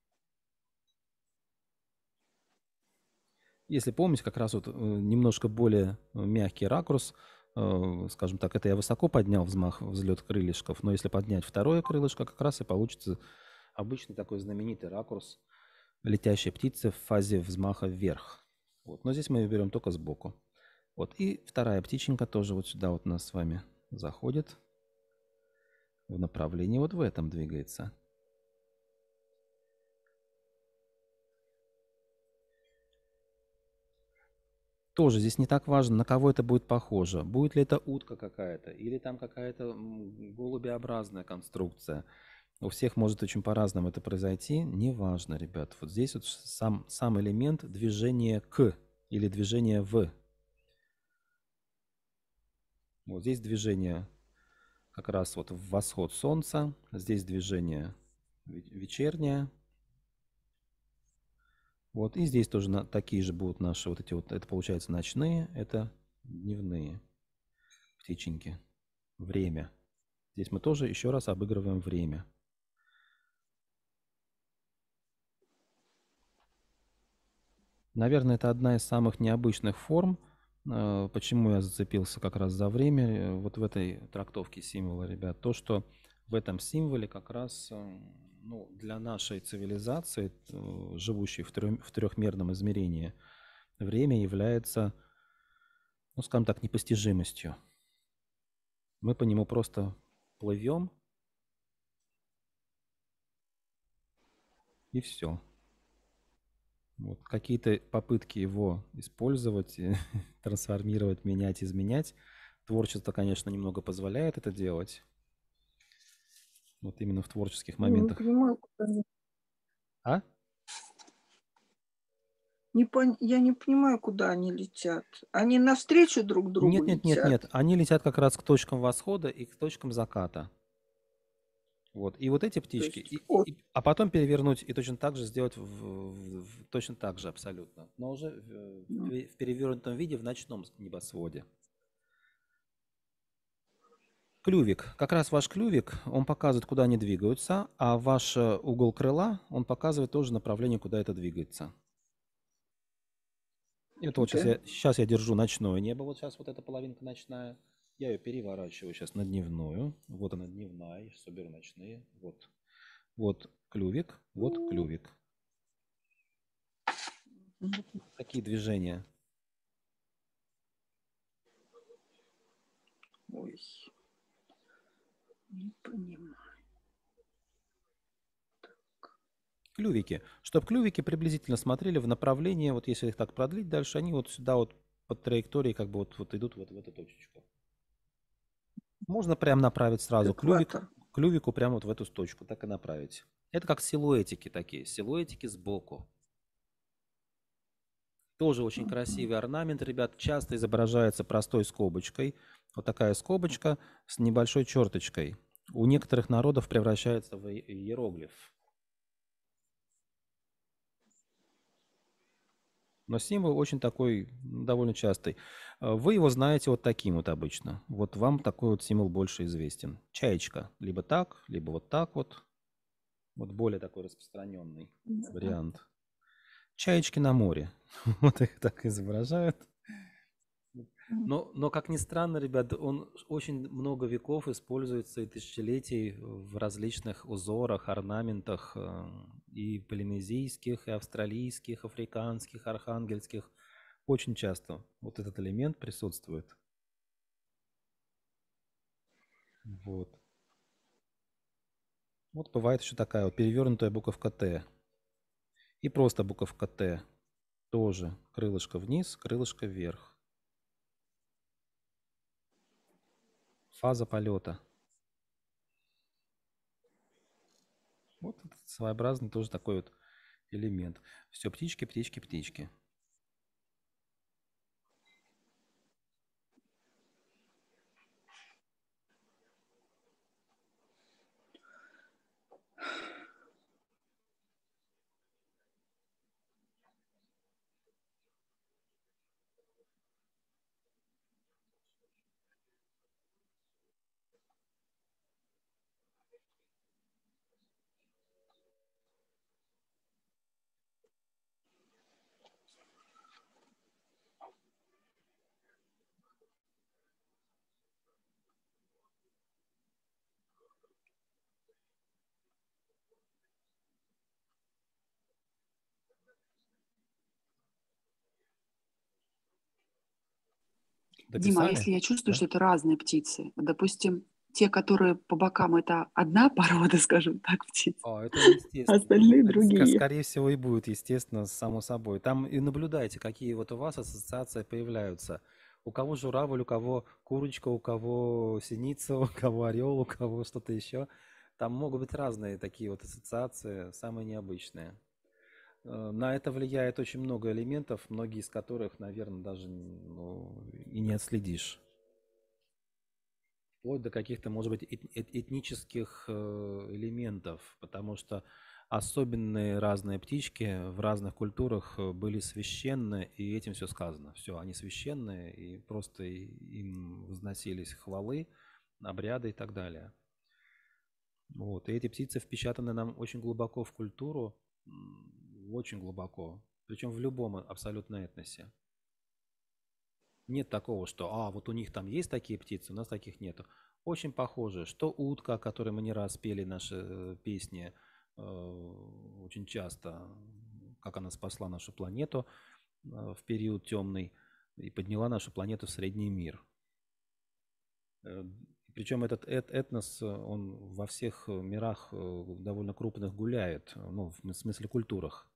Если помните, как раз вот немножко более мягкий ракурс, скажем так, это я высоко поднял взмах, взлет крылышков, но если поднять второе крылышко, как раз и получится обычный такой знаменитый ракурс летящей птицы в фазе взмаха вверх. Вот. Но здесь мы ее берем только сбоку. Вот. И вторая птиченька тоже вот сюда вот у нас с вами заходит в направлении вот в этом двигается. Тоже здесь не так важно, на кого это будет похоже. Будет ли это утка какая-то, или там какая-то голубеобразная конструкция. У всех может очень по-разному это произойти. Неважно, ребят. Вот здесь вот сам, сам элемент движения к или движения в. Вот здесь движение как раз вот в восход солнца. Здесь движение вечернее. Вот, и здесь тоже на, такие же будут наши вот эти вот, это получается ночные, это дневные птиченьки. Время. Здесь мы тоже еще раз обыгрываем время. Наверное, это одна из самых необычных форм. Почему я зацепился как раз за время вот в этой трактовке символа, ребят? То, что в этом символе как раз... Ну, для нашей цивилизации, живущей в, трех, в трехмерном измерении, время является, ну, скажем так, непостижимостью. Мы по нему просто плывем, и все. Вот. Какие-то попытки его использовать, трансформировать, менять, изменять, творчество, конечно, немного позволяет это делать. Вот именно в творческих моментах. Не понимаю, куда они... А? Не пон- Я не понимаю, куда они летят. Они навстречу друг другу Нет, нет, нет, летят. нет. Они летят как раз к точкам восхода и к точкам заката. Вот. И вот эти То птички, есть и- от- и- а потом перевернуть и точно так же сделать в, в- в- точно так же абсолютно, но уже в, в ну, пере- в перевернутом виде в ночном небосводе. Клювик. Как раз ваш клювик, он показывает, куда они двигаются, а ваш э, угол крыла, он показывает тоже направление, куда это двигается. И это вот сейчас да. я, сейчас я держу ночное небо, вот сейчас вот эта половинка ночная. Я ее переворачиваю сейчас на дневную. Вот она дневная, я сейчас уберу ночные. Вот, вот клювик, вот клювик. Такие движения. Ой, не понимаю. Клювики. Чтобы клювики приблизительно смотрели в направлении, вот если их так продлить дальше, они вот сюда вот по траектории как бы вот, вот идут вот в эту точечку. Можно прям направить сразу клювик, Экватор. клювику прямо вот в эту точку, так и направить. Это как силуэтики такие, силуэтики сбоку. Тоже очень Мгм. красивый орнамент, ребят. Часто изображается простой скобочкой. Вот такая скобочка с небольшой черточкой. У некоторых народов превращается в и- иероглиф. Но символ очень такой, м, довольно частый. Э, Вы его знаете вот таким вот обычно. Вот вам такой вот символ больше известен. Чаечка. Либо так, либо вот так вот. Вот более такой распространенный Да. вариант. Чаечки на море. Вот их так изображают. М. Но, но, как ни странно, ребят, он очень много веков используется и тысячелетий в различных узорах, орнаментах э, и полинезийских, и австралийских, африканских, архангельских. Очень часто вот этот элемент присутствует. Вот. Вот бывает еще такая вот перевернутая буковка Т. И просто буковка Т. Тоже крылышко вниз, крылышко вверх. Фаза полета. Вот этот своеобразный тоже такой вот элемент. Все, птички, птички, птички. Дима, а Дописали? если я чувствую, Да? что это разные птицы, допустим, те, которые по бокам, это одна порода, скажем так, птиц, А, это а естественно. остальные Это, ска- другие. скорее всего, и будет, естественно, само собой. Там и наблюдайте, какие вот у вас ассоциации появляются. У кого журавль, у кого курочка, у кого синица, у кого орел, у кого что-то еще. Там могут быть разные такие вот ассоциации, самые необычные. Э, На это влияет очень много элементов, многие из которых, наверное, даже ну, и не отследишь. Вплоть до каких-то, может быть, эт- эт- этнических э, элементов, потому что особенные разные птички в разных культурах э, были священны, и этим все сказано. Все, они священные, и просто и- им возносились хвалы, обряды и так далее. Вот. И эти птицы впечатаны нам очень глубоко в культуру, м, очень глубоко, причем в любом абсолютно этносе. Нет такого, что, а, вот у них там есть такие птицы, у нас таких нету. Очень похоже, что утка, о которой мы не раз пели наши э, песни э, очень часто, как она спасла нашу планету э, в период темный и подняла нашу планету в средний мир. Э, Причем этот эт- этнос, э, он во всех э, мирах э, довольно крупных гуляет, э, ну, в смысле культурах.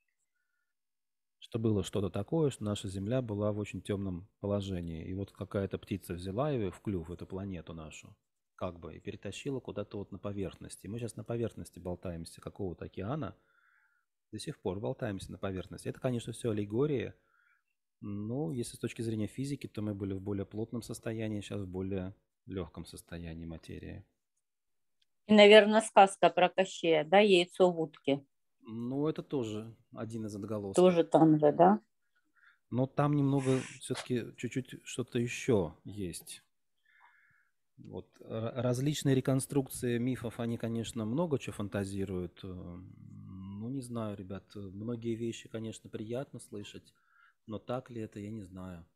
Что было что-то такое, что наша Земля была в очень темном положении. И вот какая-то птица взяла ее в клюв, эту планету нашу, как бы, и перетащила куда-то вот на поверхность. И мы сейчас на поверхности болтаемся какого-то океана, До сих пор болтаемся на поверхности. Это, конечно, все аллегория. Но если с точки зрения физики, то мы были в более плотном состоянии, сейчас в более легком состоянии материи. И, наверное, сказка про Кощея, да, яйцо в утке. Ну, это тоже один из отголосков. Тоже там же, да? Но там немного все-таки чуть-чуть что-то еще есть. Вот. Р- Различные реконструкции мифов, они, конечно, много чего фантазируют. Э, Ну, не знаю, ребят, э, многие вещи, конечно, приятно слышать, но так ли это, я не знаю.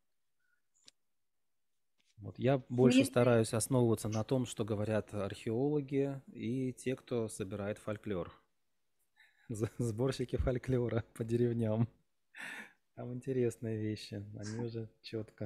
Вот я больше Дмитрий, стараюсь основываться на том, что говорят археологи и те, кто собирает фольклор. З- Сборщики фольклора по деревням. Там интересные вещи, они уже четко.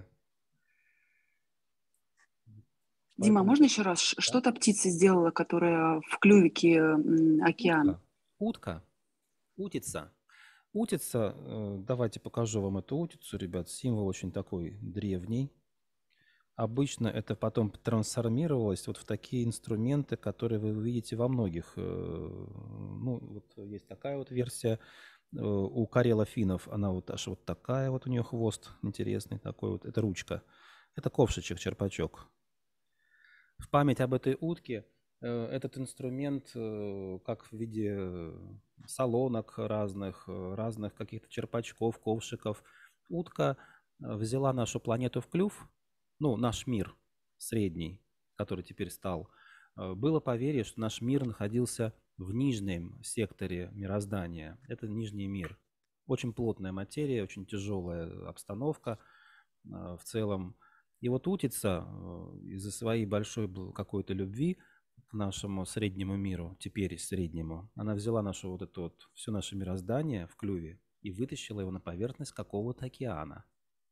Дима, Поэтому, можно еще раз? Ш- да, Что та птица сделала, которая в клювике м, океан? утка, утка, утица. Утица, э, давайте покажу вам эту утицу, ребят. Символ очень такой древний. Обычно это потом трансформировалось вот в такие инструменты, которые вы увидите во многих. э, Ну, вот есть такая вот версия. э, У карело-финнов она вот аж вот такая вот у нее хвост интересный такой вот. Это ручка. Это ковшичек, черпачок. В память об этой утке э, этот инструмент, э, как в виде э, солонок разных, э, разных каких-то черпачков, ковшиков, утка э, взяла нашу планету в клюв, ну, наш мир средний, который теперь стал. Э, Было поверье, что наш мир находился в нижнем секторе мироздания. Это нижний мир. Очень плотная материя, очень тяжелая обстановка э, в целом. И вот утица э, из-за своей большой бл- какой-то любви к нашему среднему миру, теперь среднему, она взяла нашу вот это вот, все наше мироздание в клюве и вытащила его на поверхность какого-то океана.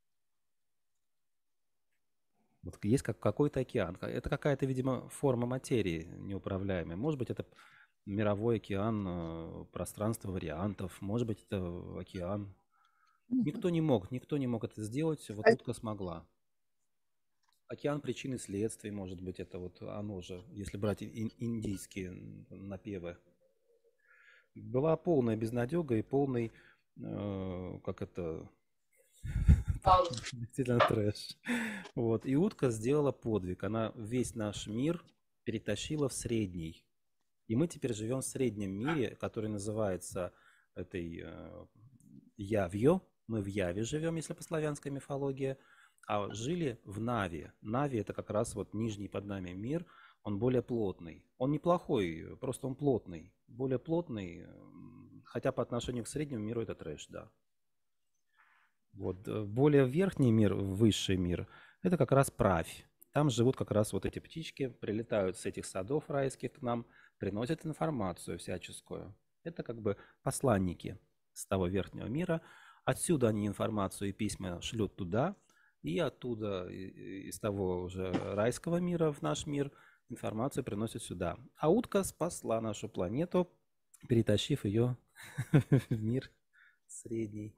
Вот есть как какой-то океан. Ка- Это какая-то, видимо, форма материи неуправляемая. Может быть, это мировой океан, э, пространство вариантов. Может быть, это океан. Никто не мог, никто не мог это сделать. Вот А утка смогла. Океан причин и следствий, может быть, это вот оно же, если брать ин- индийские м, напевы. Была полная безнадега и полный, э, как это, действительно трэш. Вот. И утка сделала подвиг. Она весь наш мир перетащила в средний. И мы теперь живем в среднем мире, который называется этой э, Явью. Мы в Яве живем, если по славянской мифологии. А жили в Наве. Нави это как раз вот нижний под нами мир. Он более плотный. Он неплохой, просто он плотный. Более плотный, м, хотя по отношению к среднему миру это трэш, да. Вот. э, Более верхний мир, высший мир, это как раз правь. Там живут как раз вот эти птички, прилетают с этих садов райских к нам, приносят информацию всяческую. Это как бы посланники с того верхнего мира. Отсюда они информацию и письма шлют туда, и оттуда, и- и- из того уже райского мира в наш мир, информацию приносят сюда. А утка спасла нашу планету, перетащив ее в мир средний.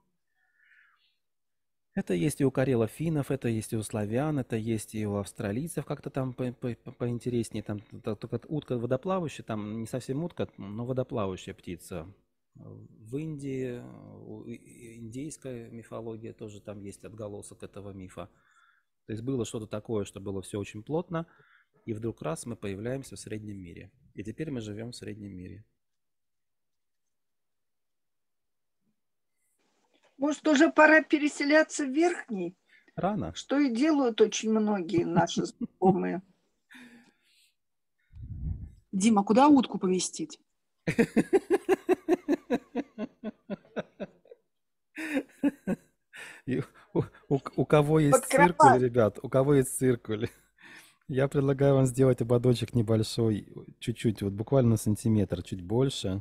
Это есть и у карело-финнов, это есть и у славян, это есть и у австралийцев как-то там по- по- по- поинтереснее. Там т- только утка водоплавающая, там не совсем утка, но водоплавающая птица. В Индии, у- и- и индейская мифология тоже там есть отголосок этого мифа. То есть было что-то такое, что было все очень плотно, и вдруг раз мы появляемся в среднем мире. И теперь мы живем в среднем мире. может, уже пора переселяться в верхний, Рано. что и делают очень многие наши знакомые. Дима, куда утку поместить? И у, у- у кого есть Под циркуль, кровать. ребят, у кого есть циркуль, я предлагаю вам сделать ободочек небольшой, чуть-чуть, вот буквально сантиметр, чуть больше.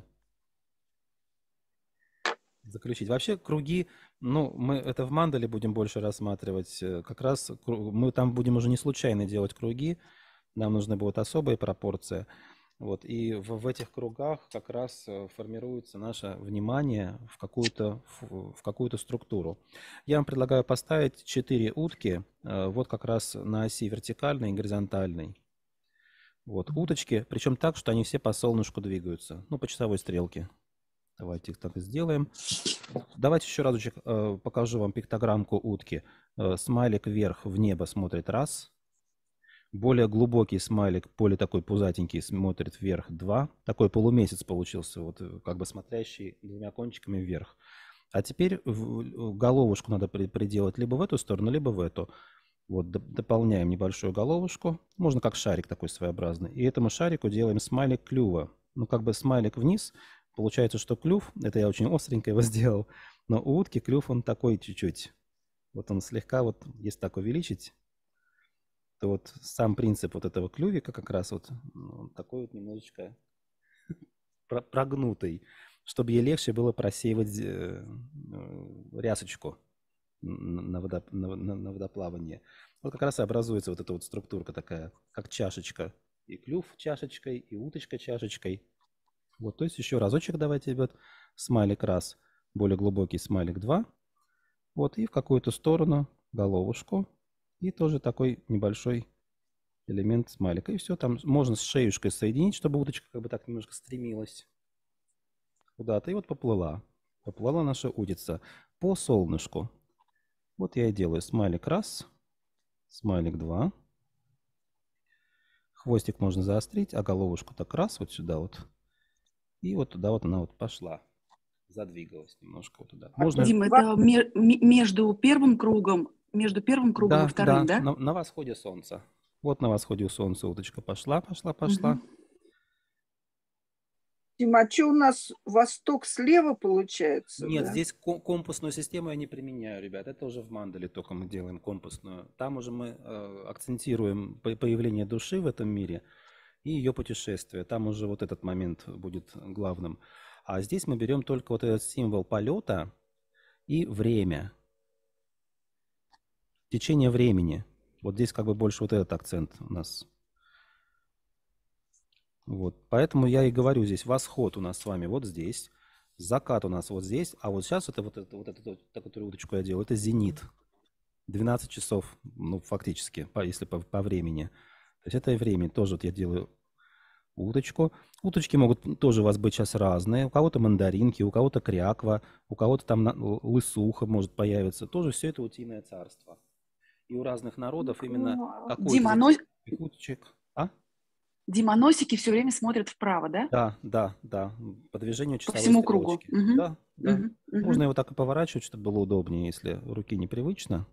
Заключить. Вообще круги, ну, мы это в мандале будем больше рассматривать. э, Как раз кру- мы там будем уже не случайно делать круги, нам нужны будут особые пропорции. Вот, и в, в этих кругах как раз э, формируется наше внимание в какую-то, в, в какую-то структуру. Я вам предлагаю поставить четыре утки, э, вот как раз на оси вертикальной и горизонтальной. Вот, уточки, причем так, что они все по солнышку двигаются, ну, по часовой стрелке. Давайте их так и сделаем. Давайте еще разочек э, покажу вам пиктограммку утки. Э, смайлик вверх в небо смотрит раз. Более глубокий смайлик, более такой пузатенький, смотрит вверх два. Такой полумесяц получился, вот как бы смотрящий двумя кончиками вверх. А теперь в головушку надо приделать либо в эту сторону, либо в эту. Вот дополняем небольшую головушку. Можно как шарик такой своеобразный. И этому шарику делаем смайлик клюва. Ну, как бы смайлик вниз. Получается, что клюв, это я очень остренько его сделал, но у утки клюв он такой чуть-чуть. Вот он слегка, вот если так увеличить, то вот сам принцип вот этого клювика как раз вот он такой вот немножечко прогнутый, чтобы ей легче было просеивать рясочку на, водоп... на, на водоплавание. Вот как раз и образуется вот эта вот структурка такая, как чашечка. И клюв чашечкой, и уточка чашечкой. Вот, то есть еще разочек давайте, ребят. Смайлик раз, более глубокий смайлик два. Вот, и в какую-то сторону головушку. И тоже такой небольшой элемент смайлика. И все, там можно с шеюшкой соединить, чтобы уточка как бы так немножко стремилась куда-то. И вот поплыла. Поплыла наша утица по солнышку. Вот я и делаю смайлик раз, смайлик два. Хвостик можно заострить, а головушку так раз вот сюда вот. И вот туда вот она вот пошла. Задвигалась немножко вот туда. Можно... Дима, это между первым кругом, между первым кругом да, и вторым, да? Да, на, на восходе солнца. Вот на восходе солнца уточка пошла, пошла, пошла. Угу. Дима, а что у нас восток слева получается? Нет, да? Здесь компасную систему я не применяю, ребят. Это уже в мандале только мы делаем компасную. Там уже мы э, акцентируем появление души в этом мире и ее путешествие. Там уже вот этот момент будет главным. А здесь мы берем только вот этот символ полета и время. Течение времени. Вот здесь как бы больше вот этот акцент у нас. Вот. Поэтому я и говорю здесь, восход у нас с вами вот здесь, закат у нас вот здесь, а вот сейчас это вот это вот, это, вот которую уточку я делаю, это зенит. двенадцать часов, ну, фактически, по, если по, по времени. То есть это и время. Тоже вот я делаю уточку. Уточки могут тоже у вас быть сейчас разные. У кого-то мандаринки, у кого-то кряква, у кого-то там лысуха может появиться. Тоже все это утиное царство. И у разных народов именно какой-то Дима, нос... уточек. А? Дима, носики все время смотрят вправо, да? Да, да, да. По движению часовой По всему стрелочки. кругу. Угу. Да, да. Угу. Угу. Можно его так и поворачивать, чтобы было удобнее, если руки непривычно.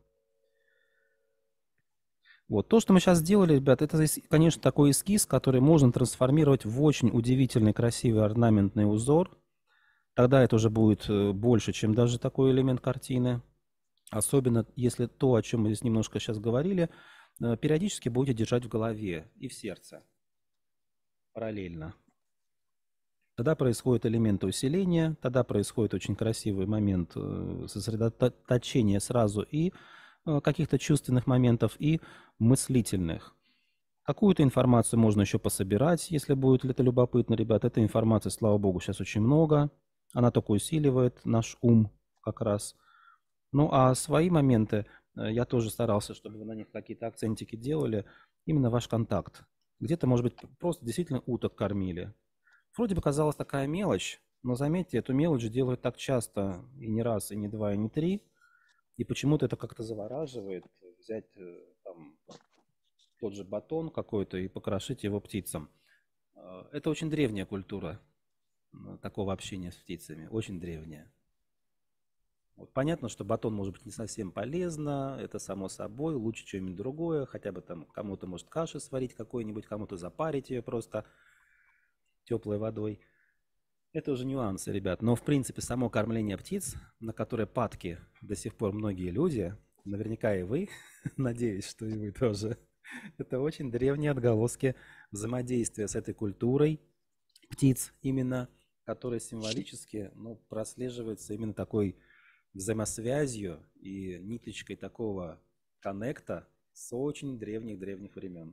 Вот. То, что мы сейчас сделали, ребят, это, конечно, такой эскиз, который можно трансформировать в очень удивительный, красивый орнаментный узор. Тогда это уже будет больше, чем даже такой элемент картины. Особенно, если то, о чем мы здесь немножко сейчас говорили, периодически будете держать в голове и в сердце параллельно. Тогда происходит элемент усиления, тогда происходит очень красивый момент сосредоточения сразу и каких-то чувственных моментов, и мыслительных. Какую-то информацию можно еще пособирать, если будет это любопытно, ребят. Этой информации, слава богу, сейчас очень много. Она только усиливает наш ум как раз. Ну, а свои моменты я тоже старался, чтобы вы на них какие-то акцентики делали. Именно ваш контакт. Где-то, может быть, просто действительно уток кормили. Вроде бы казалась такая мелочь, но заметьте, эту мелочь делают так часто, и не раз, и не два, и не три. И почему-то это как-то завораживает. Взять там тот же батон какой-то и покрошить его птицам. Это очень древняя культура такого общения с птицами. Очень древняя. Вот понятно, что батон может быть не совсем полезно, это само собой, лучше что-нибудь другое, хотя бы там кому-то может каши сварить какой-нибудь, кому-то запарить ее просто теплой водой. Это уже нюансы, ребят. Но в принципе само кормление птиц, на которое падки до сих пор многие люди, наверняка и вы, надеюсь, что и вы тоже, это очень древние отголоски взаимодействия с этой культурой птиц именно, которая символически, ну, прослеживается именно такой взаимосвязью и ниточкой такого коннекта с очень древних-древних времен.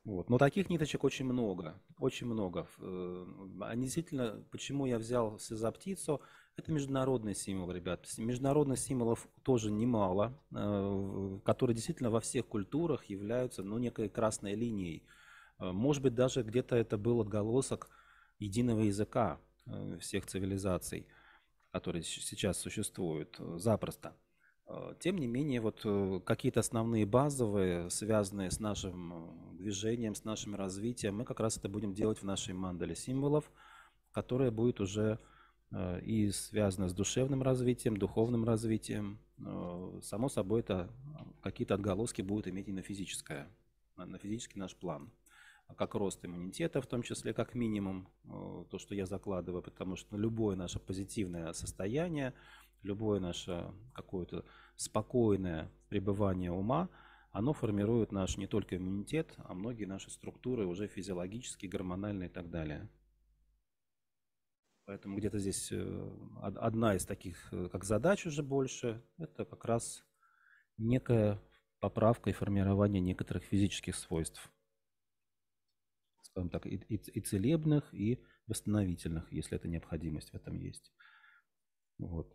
Вот. Но таких ниточек очень много, очень много. Э, Они действительно, почему я взял птицу, это международный символ, ребят. С- Международных символов тоже немало, э, которые действительно во всех культурах являются, ну, некой красной линией. Э, Может быть, даже где-то это был отголосок единого языка э, всех цивилизаций, которые щ- сейчас существуют, э, запросто. Э, Тем не менее, вот э, какие-то основные базовые, связанные с нашим э, движением, с нашим развитием, мы как раз это будем делать в нашей мандале символов, которая будет уже э, и связана с душевным развитием, духовным развитием. Э, Само собой, это какие-то отголоски будут иметь и на физическое, на на физический наш план. А как рост иммунитета, в том числе, как минимум, э, то, что я закладываю, потому что любое наше позитивное состояние, любое наше какое-то спокойное пребывание ума, оно формирует наш не только иммунитет, а многие наши структуры уже физиологические, гормональные и так далее. Поэтому где-то здесь э, од- одна из таких, э, как задач уже больше, это как раз некая поправка и формирование некоторых физических свойств, скажем так, и, и- и целебных, и восстановительных, если эта необходимость в этом есть. Вот.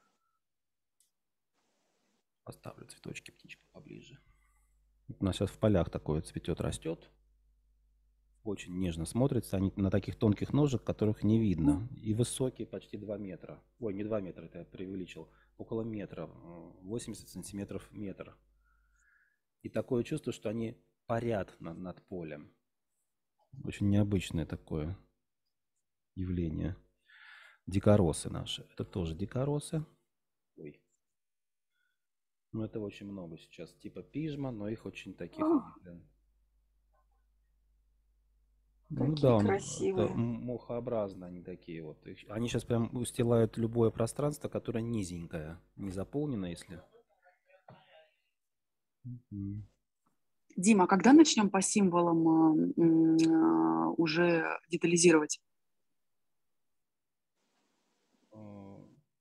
Поставлю цветочки, птичка поближе. У нас сейчас в полях такое цветет, растет. Очень нежно смотрится. Они на таких тонких ножек, которых не видно. И высокие, почти два метра. Ой, не два метра, это я преувеличил. Около метра. э, восемьдесят сантиметров метр. И такое чувство, что они парят над, над полем. Очень необычное такое явление. Дикоросы наши. Это тоже дикоросы. Ой. Ну, это очень много сейчас. Типа пижма, но их очень таких... Ох, они прям- Ну какие да, он, это красивые. м- мохообразно они такие вот. Их- Они сейчас прям устилают любое пространство, которое низенькое, не заполнено, если... Мгм. Дима, а когда начнем по символам а, м, а, уже детализировать? А,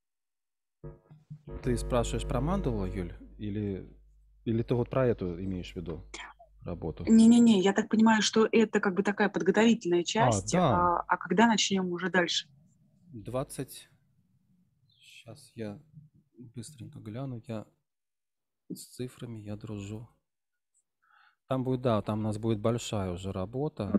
Ты спрашиваешь про мандалу, Юль, или, или ты вот про эту имеешь в виду работу? Не-не-не, я так понимаю, что это как бы такая подготовительная А, часть, да, а, а когда начнем уже дальше? двадцать. Сейчас я быстренько гляну, я с цифрами, я дружу. Там будет, да, там у нас будет большая уже работа.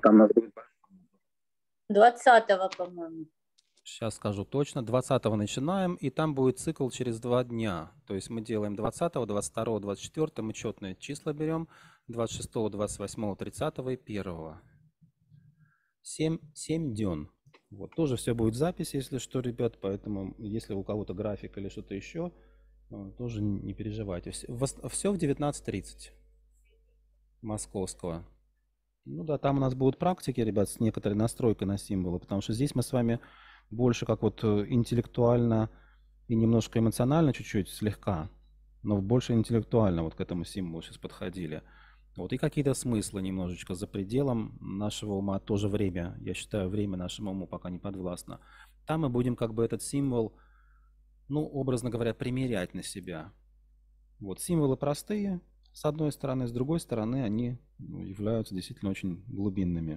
двадцатого, по-моему. Сейчас скажу точно. двадцатого начинаем, и там будет цикл через два дня. То есть мы делаем двадцатого, двадцать второго, двадцать четвёртого, мы четные числа берем, двадцать шестого, двадцать восьмого, тридцатого и первого. семь, семь дён. Вот, тоже все будет в записи, если что, ребят, поэтому если у кого-то график или что-то еще, э, тоже не переживайте. Все в девятнадцать тридцать московского. Ну да, там у нас будут практики, ребят, с некоторой настройкой на символы, потому что здесь мы с вами больше как вот э, интеллектуально и немножко эмоционально чуть-чуть, слегка, но больше интеллектуально вот к этому символу сейчас подходили. Вот, и какие-то смыслы немножечко за пределом нашего ума, тоже время, я считаю, время нашему уму пока не подвластно. Там мы будем как бы этот символ, ну, образно говоря, примерять на себя. Вот, символы простые, с одной стороны, с другой стороны, они ну, являются действительно очень глубинными.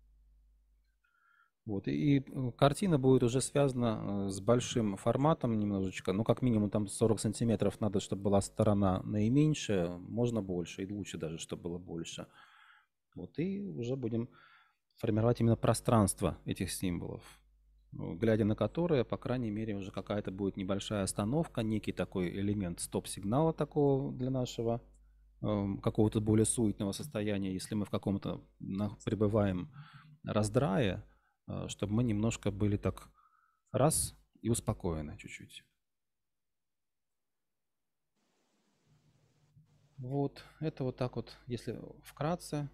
Вот, и, и, э, картина будет уже связана э, с большим форматом немножечко, ну, как минимум там сорок сантиметров надо, чтобы была сторона наименьшая, можно больше, и лучше даже, чтобы было больше. Вот, и уже будем формировать именно пространство этих символов, ну, глядя на которые, по крайней мере, уже какая-то будет небольшая остановка, некий такой элемент стоп-сигнала такого для нашего эм, какого-то более суетного состояния, если мы в каком-то на- пребываем раздрае, э, чтобы мы немножко были так раз и успокоены чуть-чуть. Вот, это вот так вот, если вкратце.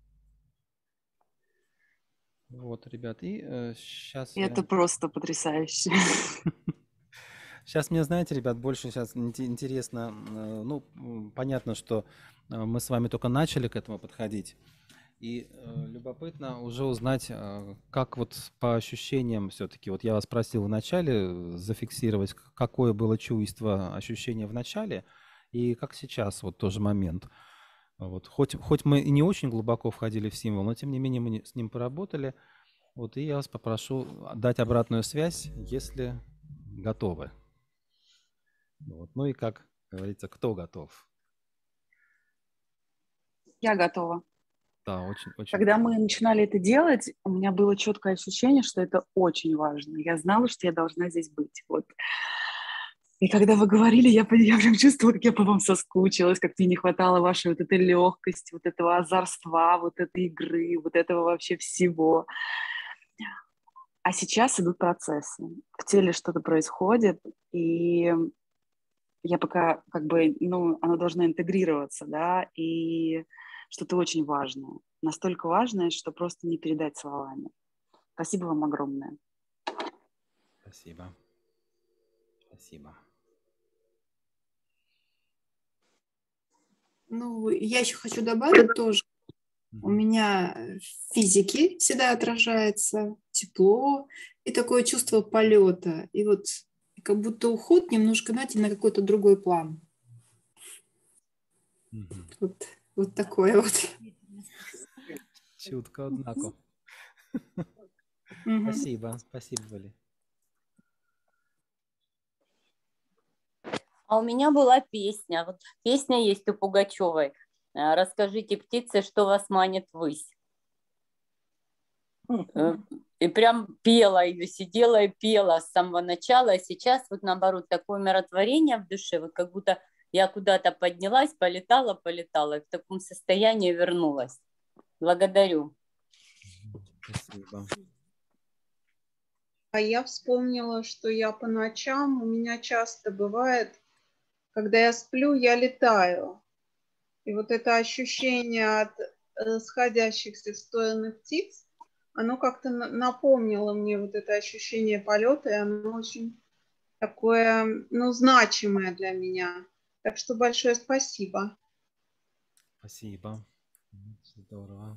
Вот, ребят, и сейчас я... Это просто потрясающе. Сейчас мне, знаете, ребят, больше сейчас интересно, э, ну, м, понятно, что э, мы с вами только начали к этому подходить, и э, любопытно уже узнать, э, как вот по ощущениям все-таки, вот я вас просил вначале э, зафиксировать, к- какое было чувство, ощущение в начале, и как сейчас, вот тоже момент. Вот. Хоть, хоть мы и не очень глубоко входили в символ, но тем не менее мы не- с ним поработали. Вот, и я вас попрошу дать обратную связь, если готовы. Вот. Ну и как говорится, кто готов? Я готова. Да, очень, очень Когда мы здорово. начинали это делать, у меня было четкое ощущение, что это очень важно. Я знала, что я должна здесь быть. Вот. И когда вы говорили, я, пон- я прям чувствовала, как я по вам соскучилась, как мне не хватало вашей вот этой легкости, вот этого озорства, вот этой игры, вот этого вообще всего. А сейчас идут процессы. В теле что-то происходит, и я пока как бы, ну, оно должно интегрироваться, да, и что-то очень важное. Настолько важное, что просто не передать словами. Спасибо вам огромное. Спасибо. Спасибо. Ну, я еще хочу добавить тоже. У Мгм. меня в физике всегда отражается тепло и такое чувство полета. И вот как будто уход немножко, знаете, на какой-то другой план. Мгм. Вот, вот такое вот. Чутко, однако. Мгм. Спасибо. Спасибо, Вали. А у меня была песня. Вот песня есть у Пугачевой. Э, Расскажите, птице, что вас манит ввысь. Э, И прям пела ее, сидела и пела с самого начала. А сейчас вот наоборот такое умиротворение в душе, вот как будто я куда-то поднялась, полетала, полетала, и в таком состоянии вернулась. Благодарю. Спасибо. А я вспомнила, что я по ночам, у меня часто бывает, когда я сплю, я летаю. И вот это ощущение от э, сходящихся в стороны птиц, оно как-то на- напомнило мне вот это ощущение полета, и оно очень такое, ну, значимое для меня. Так что большое спасибо. Спасибо. М, Здорово.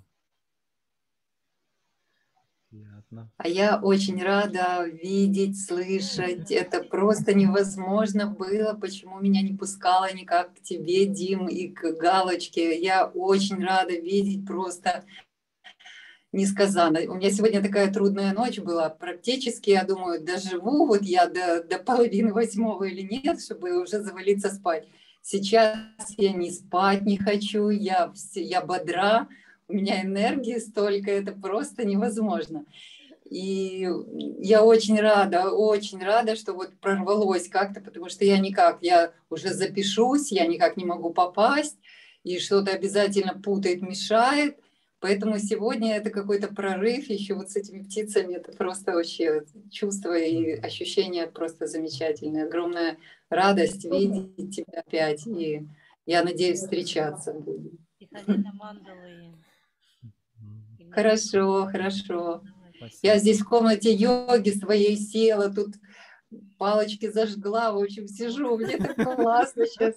Приятно. А я очень рада видеть, слышать. Это просто невозможно было, почему меня не пускала никак к тебе, Дим, и к Галочке. Я очень рада видеть просто несказанно. У меня сегодня такая трудная ночь была. Практически, я думаю, доживу вот я до, до половины восьмого или нет, чтобы уже завалиться спать. Сейчас я не спать не хочу, я, все- я бодра, у меня энергии столько, это просто невозможно. И я очень рада, очень рада, что вот прорвалось как-то, потому что я никак, я уже запишусь, я никак не могу попасть, и что-то обязательно путает, мешает. Поэтому сегодня это какой-то прорыв еще вот с этими птицами. Это просто вообще чувство и Мгм. ощущение просто замечательное. Огромная радость видеть тебя опять. И я надеюсь встречаться будем. Приходи на мандалы. М, И мне Хорошо, хорошо. давай. Я Спасибо. здесь в комнате йоги своей села, тут палочки зажгла, в общем, сижу, мне так классно сейчас.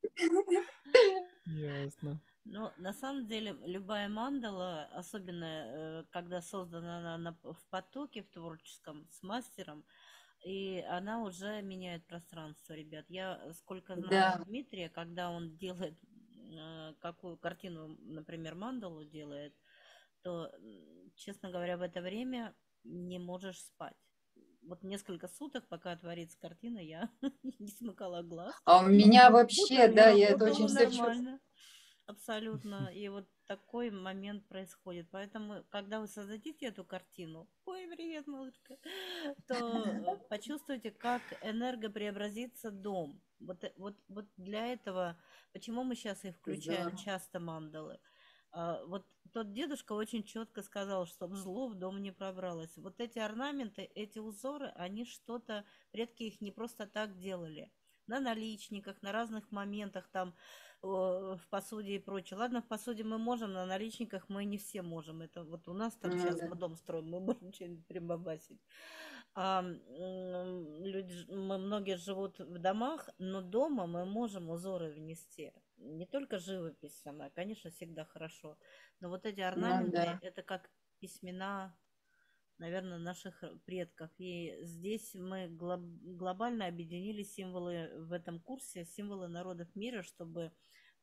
Ясно. Ну, на самом деле, любая мандала, особенно э, когда создана она на- в потоке, в творческом, с мастером, и она уже меняет пространство, ребят. Я э, сколько знаю Да, Дмитрия, когда он делает э, какую картину, например, мандалу делает, то, м, честно говоря, в это время не можешь спать. Вот несколько суток, пока творится картина, я не смыкала глаз. а у Но меня утро вообще, не да, я это работало очень сочувствую. нормально. Абсолютно. И вот такой момент происходит. Поэтому, когда вы создадите эту картину, ой, привет, малышка, то э, почувствуйте, как энерго преобразится дом. Вот, э- вот, вот для этого, почему мы сейчас и включаем Здорово. часто мандалы. А, Вот тот дедушка очень четко сказал, чтобы зло в дом не пробралось. Вот эти орнаменты, эти узоры, они что-то, предки их не просто так делали. На наличниках, на разных моментах, там, э, в посуде и прочее. Ладно, в посуде мы можем, на наличниках мы не все можем. Это вот у нас там Ну сейчас да. мы дом строим, мы можем что-нибудь прибабасить. А, м, люди, ж- мы многие живут в домах, но дома мы можем узоры внести. Не только живопись сама, конечно, всегда хорошо, но вот эти Ну орнаменты, да. это как письмена, наверное, наших э, предков. И здесь мы глоб- глобально объединили символы в этом курсе, символы народов мира, чтобы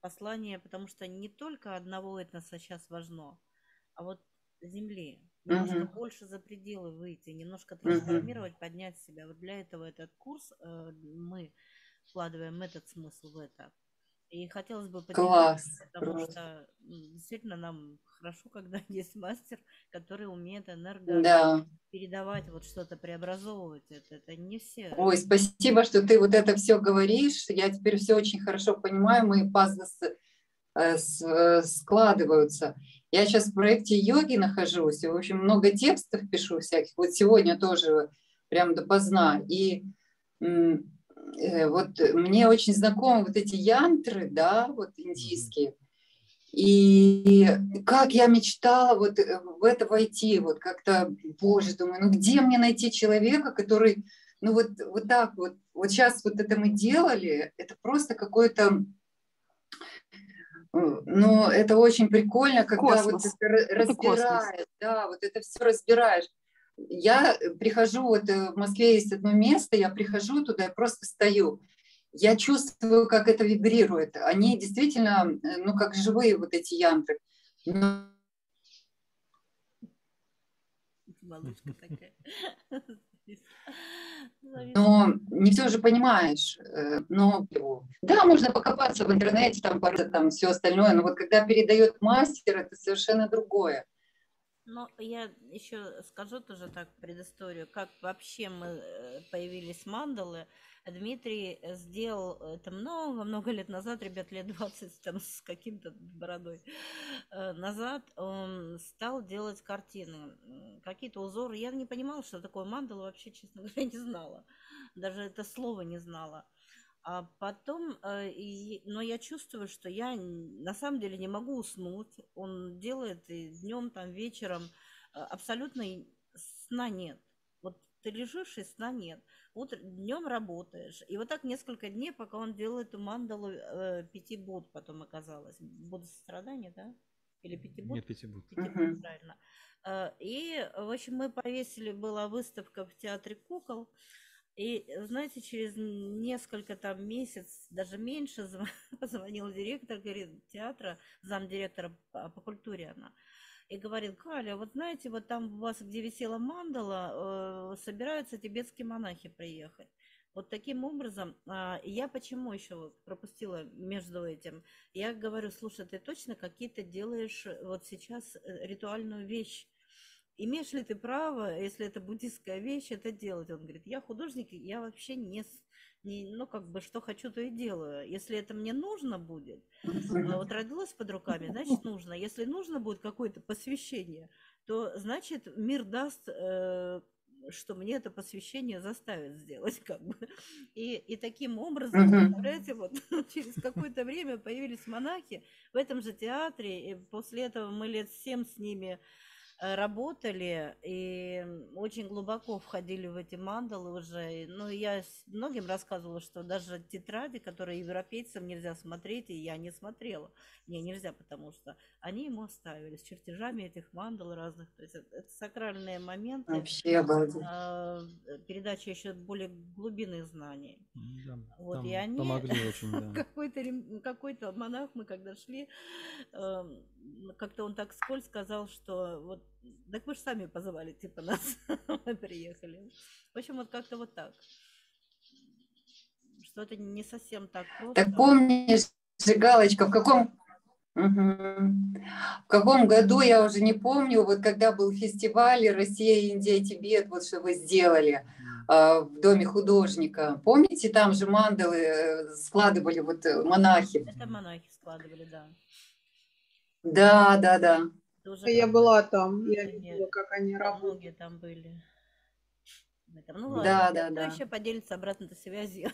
послание, потому что не только одного этноса сейчас важно, а вот земли. Немножко Мгм. больше за пределы выйти, немножко Мгм. трансформировать, поднять себя. Вот для этого этот курс, э, мы вкладываем этот смысл в это. И хотелось бы поделиться, Класс. потому Просто. что м, действительно нам хорошо, когда есть мастер, который умеет энерго Да. передавать вот что-то, преобразовывать это. Это не все. Ой, спасибо, что ты вот это все говоришь. Я теперь все очень хорошо понимаю, мои пазлы с- э, с- э, складываются. Я сейчас в проекте йоги нахожусь, и, в общем, много текстов пишу всяких. Вот сегодня тоже прям допоздна. И м, э, вот мне очень знакомы вот эти янтры, да, вот индийские. И как я мечтала вот э, в это войти, вот как-то, боже, думаю, ну где мне найти человека, который, ну вот, вот так вот, вот сейчас вот это мы делали, это просто какой-то, э, ну это очень прикольно, когда вот Космос. это ра- Это космос. разбираешь, да, вот это все разбираешь. Я прихожу, вот э, в Москве есть одно место, я прихожу туда и просто стою. Я чувствую, как это вибрирует. Они действительно, э, ну, как живые вот эти янтры. Но Малышка такая. Завис. но не все же понимаешь. э, Но да, можно покопаться в интернете, там, порой там все остальное. Но вот когда передает мастер, это совершенно другое. Но я еще скажу тоже так предысторию, как вообще мы э, появились мандалы. Дмитрий э, сделал это много-много лет назад, ребят, лет двадцать там с каким-то бородой э, назад, он стал делать картины, м, какие-то узоры. Я не понимала, что такое мандала, вообще, честно говоря, не знала. Даже это слово не знала. А потом, э, и, но я чувствую, что я н- на самом деле не могу уснуть. Он делает и днем, там, вечером. э, Абсолютно и сна нет. Вот ты лежишь, и сна нет. Утро, днем работаешь. И вот так несколько дней, пока он делает эту мандалу э, пяти Буд, потом оказалось. Будда сострадания, да? Или пяти Буд? Нет, Пятибуд. Пяти Буд, Мгм. правильно. Э, И, в общем, мы повесили, была выставка в театре кукол. И, э, знаете, через несколько там месяц, даже меньше, зв- позвонил директор, говорит, театра, замдиректора по, по культуре она, и говорит: Галя, вот знаете, вот там у вас, где висела мандала, э, собираются тибетские монахи приехать. Вот таким образом, а, и я почему еще вот пропустила между этим? Я говорю: слушай, ты точно какие-то делаешь э, вот сейчас э, ритуальную вещь? Имеешь ли ты право, если это буддистская вещь, это делать? Он говорит: я художник, и я вообще не, с- не, ну, как бы, что хочу, то и делаю. Если это мне нужно будет, а вот родилась под руками, значит, нужно. Если нужно будет какое-то посвящение, то, значит, мир даст, э, что мне это посвящение заставит сделать, как бы. И, и таким образом, Мгм. представляете, вот через какое-то время появились монахи в этом же театре, и после этого мы лет семь с ними э, работали и очень глубоко входили в эти мандалы уже. И, Ну, я с- многим рассказывала, что даже тетради, которые европейцам нельзя смотреть, и я не смотрела. Мне нельзя, потому что они ему оставили с чертежами этих мандал разных. То есть это, это сакральные моменты, Вообще обалдеть. а, э, передача еще более глубинных знаний. Да, Вот, и там они, помогли очень, да. какой-то, рем- какой-то монах, мы когда шли, эм, как-то он так скользь сказал, что вот, так вы же сами позвали, типа, нас, мы приехали. В общем, вот как-то вот так. Что это не совсем так Так просто. помнишь, же, Галочка, в каком, Мгм. в каком году, я уже не помню, вот когда был фестиваль «Россия, Индия, Тибет», вот что вы сделали М. а, в Доме художника. Помните, там же мандалы э, складывали вот э, монахи. Это монахи складывали, да. Да, да, да. Это уже Я как была там, я они, видела, как они работают. многие там были. в этом. Ну ладно, Да, кто да, кто да. еще поделится обратной связью?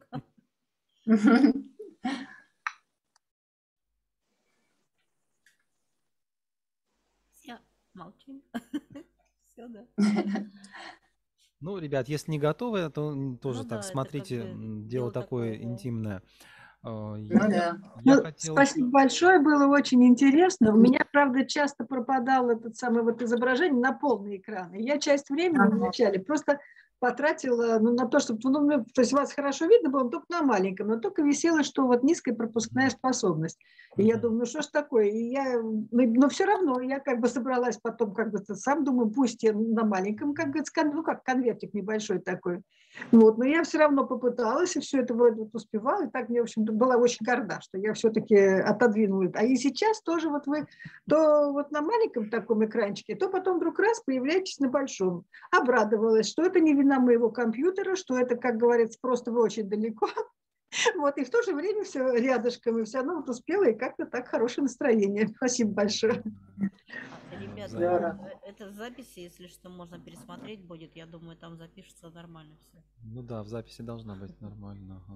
Все молчим. Все, да. Ну, ребят, если не готовы, то м, тоже Ну так да, это как смотрите, бы м, дело дело такое такое. интимное. А, Ну Я, да. я Ну, хотел... спасибо большое, было очень интересно. У меня, правда, часто пропадал этот самый вот изображение на полный экран. И я часть времени Ага. вначале просто потратила ну, на то, чтобы, ну, ну, то есть вас хорошо видно было, но только на маленьком, но только висело, что вот низкая пропускная способность. И я думаю, ну что ж такое? И я, ну, но все равно я как бы собралась потом, как бы сам думаю, пусть я на маленьком, как говорится, кон- ну как конвертик небольшой такой. Вот, но я все равно попыталась, и все это вроде вот успевала, и так мне, в общем-то, была очень горда, что я все-таки отодвинула это. А и сейчас тоже вот вы то вот на маленьком таком экранчике, то потом вдруг раз появляетесь на большом. Обрадовалась, что это не вина моего компьютера, что это, как говорится, просто вы очень далеко. Вот, и в то же время все рядышком, и все равно вот успела, и как-то так хорошее настроение. Спасибо большое. А, Ребята, Здорово. э, это в записи, если что, можно пересмотреть будет. Я думаю, там запишется нормально все. Ну да, в записи должна быть нормально. Ага.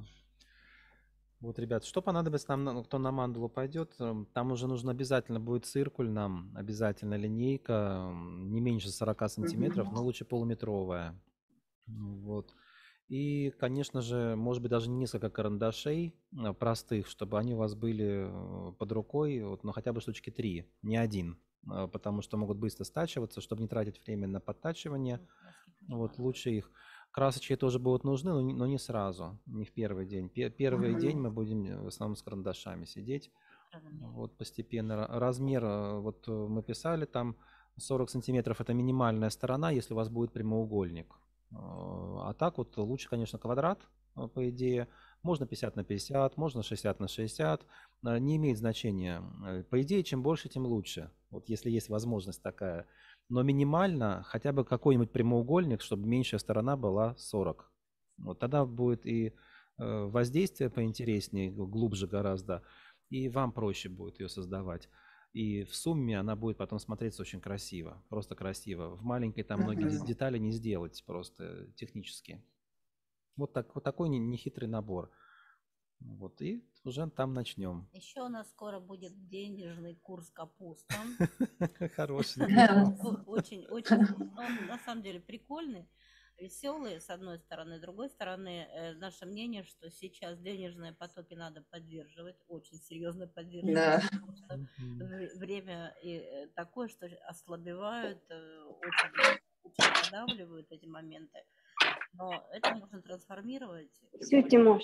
Вот, ребят, что понадобится нам, на- кто на мандалу пойдет, эм, там уже нужно обязательно будет циркуль нам, обязательно линейка, м, не меньше сорока сантиметров, но лучше полуметровая. Ну вот. И, конечно же, может быть, даже несколько карандашей э, простых, чтобы они у вас были э, под рукой, вот, но хотя бы штучки три, не один, э, потому что могут быстро стачиваться, чтобы не тратить время на подтачивание. Вот, лучше их. Красочки тоже будут нужны, но не, но не сразу, не в первый день. Пе- Первый Мгм. день мы будем э, в основном с карандашами сидеть. Вот постепенно. Ра- Размер, э, вот э, мы писали, там сорок сантиметров это минимальная сторона, если у вас будет прямоугольник. Э, А так вот лучше, конечно, квадрат, э, по идее. Можно пятьдесят на пятьдесят, можно шестьдесят на шестьдесят. Э, Не имеет значения. Э, По идее, чем больше, тем лучше. Вот если есть возможность такая. Но минимально хотя бы какой-нибудь прямоугольник, чтобы меньшая сторона была сорок. Вот тогда будет и э, воздействие поинтереснее, г- глубже гораздо, и вам проще будет ее создавать. И в сумме она будет потом смотреться очень красиво, просто красиво. В маленькой там многие де- Мгм. детали не сделать просто технически. Вот, так, вот такой не- нехитрый набор. Вот, и уже там начнем. Еще у нас скоро будет денежный курс капустам. Хорошенький. О- Очень, очень, он на самом деле прикольный, веселый, с одной стороны. С другой стороны, э, наше мнение, что сейчас денежные потоки надо поддерживать, очень серьезно поддерживать, Да. потому что Мгм. вре- время и, э, такое, что ослабевают, э, очень, очень подавливают эти моменты. Но это можно трансформировать. Все, Тимош.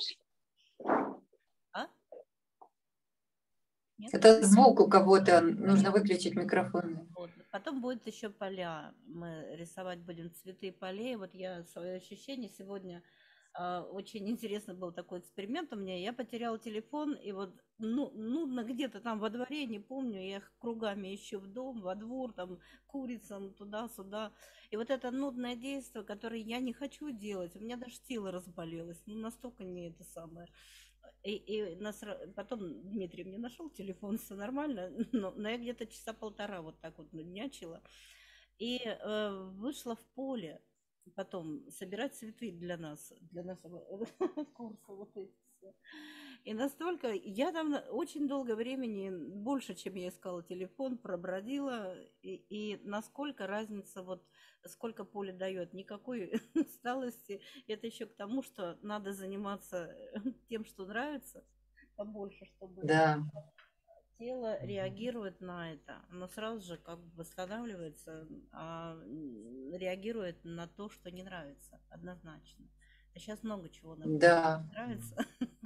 А? Нет? Это звук у кого-то, нужно выключить микрофон. Вот. Потом будет еще поля. Мы рисовать будем цветы полей. Вот я свое ощущение сегодня а, очень интересно был такой эксперимент у меня. Я потеряла телефон, и вот ну, нудно где-то там во дворе, не помню, я их кругами ищу в дом, во двор, там курицам туда-сюда. И вот это нудное действие, которое я не хочу делать, у меня даже тело разболелось, ну настолько не это самое. И, и нас, потом Дмитрий мне нашел телефон, все нормально, но, но я где-то часа полтора вот так вот нуднячила. И э, вышла в поле потом собирать цветы для нас, для нашего курса. Вот эти все. И настолько, я там очень долгое времени, больше, чем я искала телефон, пробродила, и, и насколько разница, вот сколько поле дает, никакой усталости. Это еще к тому, что надо заниматься тем, что нравится, побольше, чтобы Да. тело реагирует на это, оно сразу же как бы восстанавливается, а реагирует на то, что не нравится, однозначно. А сейчас много чего нам Да. нравится.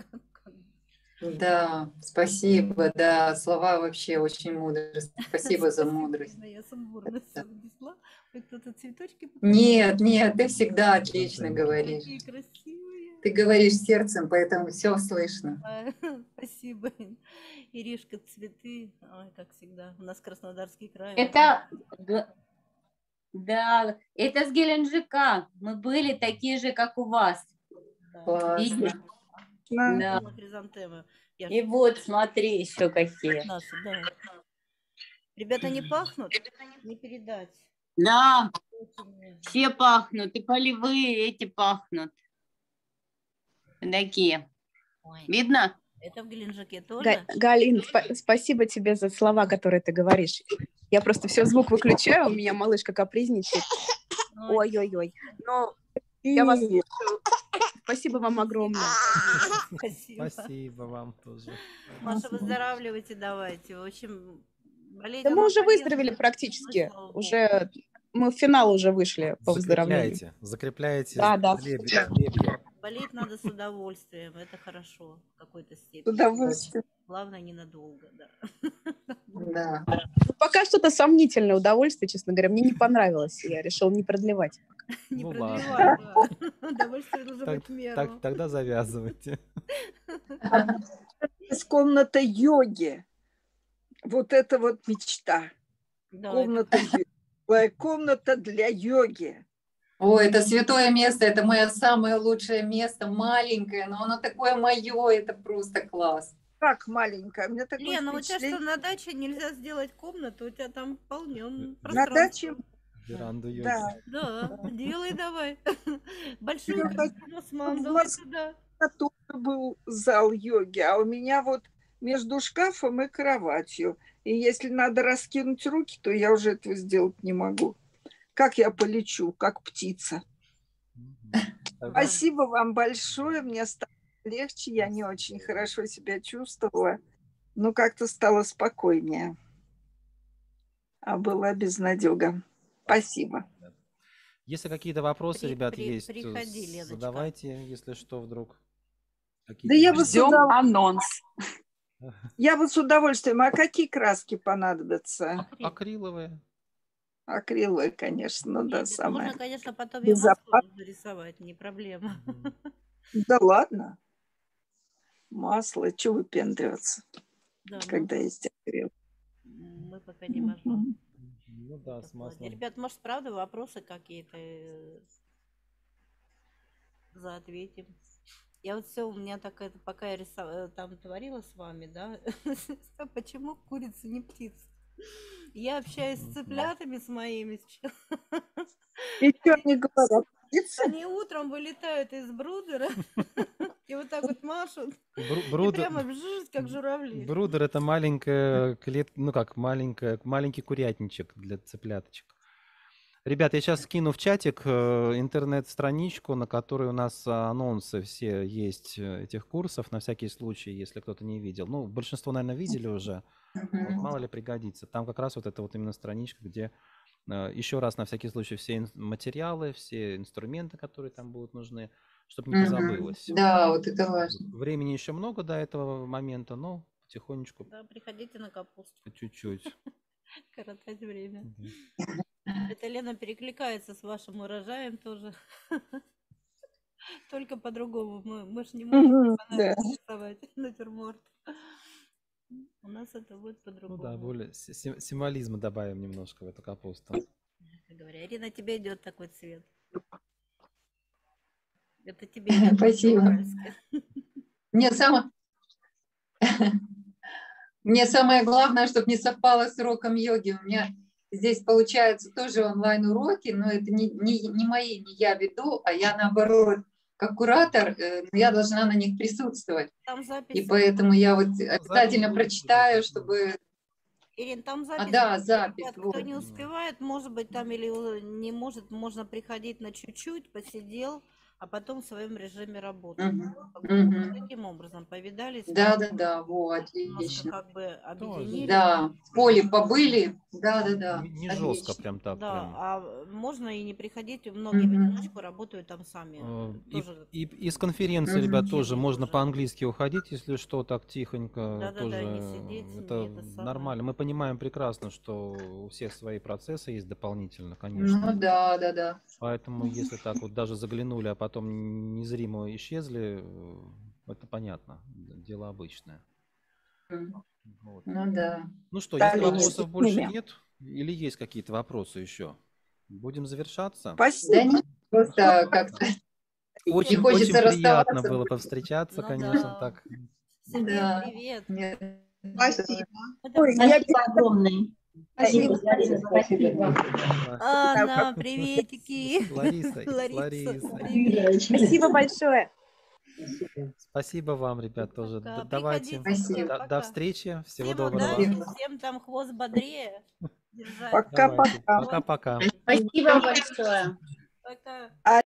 Да, спасибо, да, слова вообще очень мудрые. Спасибо за мудрость. Я сумбурно все внесла. Ой, кто-то цветочки. Нет, нет, ты всегда отлично говоришь. Такие красивые. Ты говоришь сердцем, поэтому все слышно. Спасибо. Иришка, цветы, ой, как всегда. У нас Краснодарский край. Это, да, это с Геленджика. Мы были такие же, как у вас. Видишь? Да. Да. Хризантемы. Я И ж- вот, смотри, еще какие. Наши, да. Ребята, не пахнут? Не передать. Да, Очень нежно. все пахнут, и полевые эти пахнут. Такие. Ой, Видно? это в Геленджике Га- тоже? Галин, спа- спасибо тебе за слова, которые ты говоришь. Я просто все звук выключаю, у меня малышка капризничает. Ой, Ой-ой-ой. Но я вас слушаю. Спасибо вам огромное. спасибо. Спасибо вам тоже. Маша, выздоравливайте давайте. В общем, болеть Да мы оно уже полезно. выздоровели Ну, практически. слава богу. Уже мы в финал уже вышли по выздоровлению. Закрепляете, закрепляете Да, да. жребий- жребия. Болеть надо с удовольствием, это хорошо в какой-то С степени. удовольствием. Главное, ненадолго, да. Да. Ну, пока что-то сомнительное удовольствие, честно говоря. Мне не понравилось. Я решил не продлевать. Не Ну ладно. продлевай, да. Удовольствие должно Так, быть в меру. так- тогда завязывайте. Есть комната йоги. Вот это вот мечта. Да, это Комната йоги. Целая комната для йоги. Ой, это святое место, это мое самое лучшее место, маленькое, но оно такое мое, это просто класс. Как маленькая. У меня такое Лена, у тебя что, впечатление. на даче нельзя сделать комнату? У тебя там полнен На пространство. даче, Веранду йоги. да. Да, делай давай. Большую Я хочу космос, в мам, давай Москве туда. тоже был зал йоги, а у меня вот между шкафом и кроватью. И если надо раскинуть руки, то я уже этого сделать не могу. Как я полечу, как птица. Мгм. Тогда Спасибо вам большое. Мне стало легче. Я не очень хорошо себя чувствовала, но как-то стало спокойнее. А была безнадега. Спасибо. если какие-то вопросы, При- ребят, при- есть, э, приходи, Леночка. задавайте, если что, вдруг. Да Какие-то я бы вопросы. с Ждем удов- анонс. я бы с удовольствием. А какие краски понадобятся? Акрил. Акриловые. Акриловые, конечно, ну да, Нет, это можно, самое. конечно, потом и Безопасно. маслом нарисовать, не проблема. Мгм. Да ладно. Масло, что выпендриваться, Да, ну, когда есть акрил. мы пока не можем. Мгм. Ну да, с такое. маслом. Ребят, может, правда, вопросы какие-то э, заответим. Я вот все, у меня так это, пока я рисо- э, там творила с вами, да, почему курица не птица? Я общаюсь с Мгм. цыплятами с моими сейчас. И что они говорят? Птица? Они утром вылетают из брудера и вот так вот машут, Бру- и брудер, прямо бжжж, как журавли. брудер это маленькая клет, ну как маленькая, маленький курятничек для цыпляточек. Ребят, я сейчас скину в чатик э, интернет-страничку, на которой у нас а, анонсы все есть э, этих курсов, на всякий случай, если кто-то не видел. Ну, большинство, наверное, видели уже. Вот, Мгм. мало ли пригодится. Там как раз вот это вот именно страничка, где э, еще раз на всякий случай все ин- материалы, все инструменты, которые там будут нужны, чтобы не Мгм. позабылось. Да, вот это важно. Времени еще много до этого момента, но потихонечку, Да, приходите на капусту, по чуть-чуть. коротать время. Мгм. Это Лена перекликается с вашим урожаем тоже. Только по-другому. Мы, мы же не можем Мгм, банально да. рисовать натюрморт. У нас это будет Ну да, по-другому. более си- си- символизма добавим немножко в эту капусту. Как говоря, Ирина, тебе идет такой цвет. Это тебе идет Спасибо. по-уральски. Мне самое, мне самое главное, чтобы не совпало с уроком йоги. У меня здесь получается тоже онлайн-уроки, но это не, не, не мои, не я веду, а я наоборот, как куратор, э, я должна на них присутствовать. Там И запись. поэтому я вот Ну, запись обязательно будет, прочитаю, будет, да. чтобы... Ирин, там А, запись. да, будет. запись. Ребят, кто Вот. не успевает, может быть, там или э, не может, можно приходить на чуть-чуть, посидел, а потом в своем режиме работать. Мгм. Как бы вот Мгм. таким образом повидались, Да, да, да, вот, немножко отлично. как бы Тоже. объединились. Да, в поле побыли. Да, да, да, Не, не жестко отлично. прям так, Да, прям. а можно и не приходить, многие в Мгм. одиночку работают там сами. Э, э, И, Тоже и из конференции, ребят, Мгм. тоже учебник можно уже. по-английски уходить, если что, так тихонько, Да-да-да, тоже не сидеть, э, не это это самое. нормально. Мы понимаем прекрасно, что у всех свои процессы есть дополнительно, конечно. Ну да, да, да. Поэтому, если так вот даже заглянули, а потом незримо исчезли, э, это понятно, дело обычное. М, Вот. Ну да. Ну что, если Стали вопросов больше незримыми. нет, или есть какие-то вопросы еще? Будем завершаться. Да Спасибо. нет, просто как-то не Очень, очень хочется приятно расставаться. было повстречаться, Ну конечно, да. так. Сергей, Да. привет. Нет. Спасибо. Это Ой, я Спасибо огромное. Спасибо. Спасибо. Да. Анна, приветики. С Ларисой, с Лариса, Ларисой. привет. Спасибо большое. Спасибо вам, ребят, тоже. Пока. Д- Давайте. Приходите Спасибо. всем, До, пока. до встречи. Всего Всем доброго. удачи, всем там хвост бодрее. Держать. Пока-пока. Давайте. Пока-пока. Спасибо большое. Пока.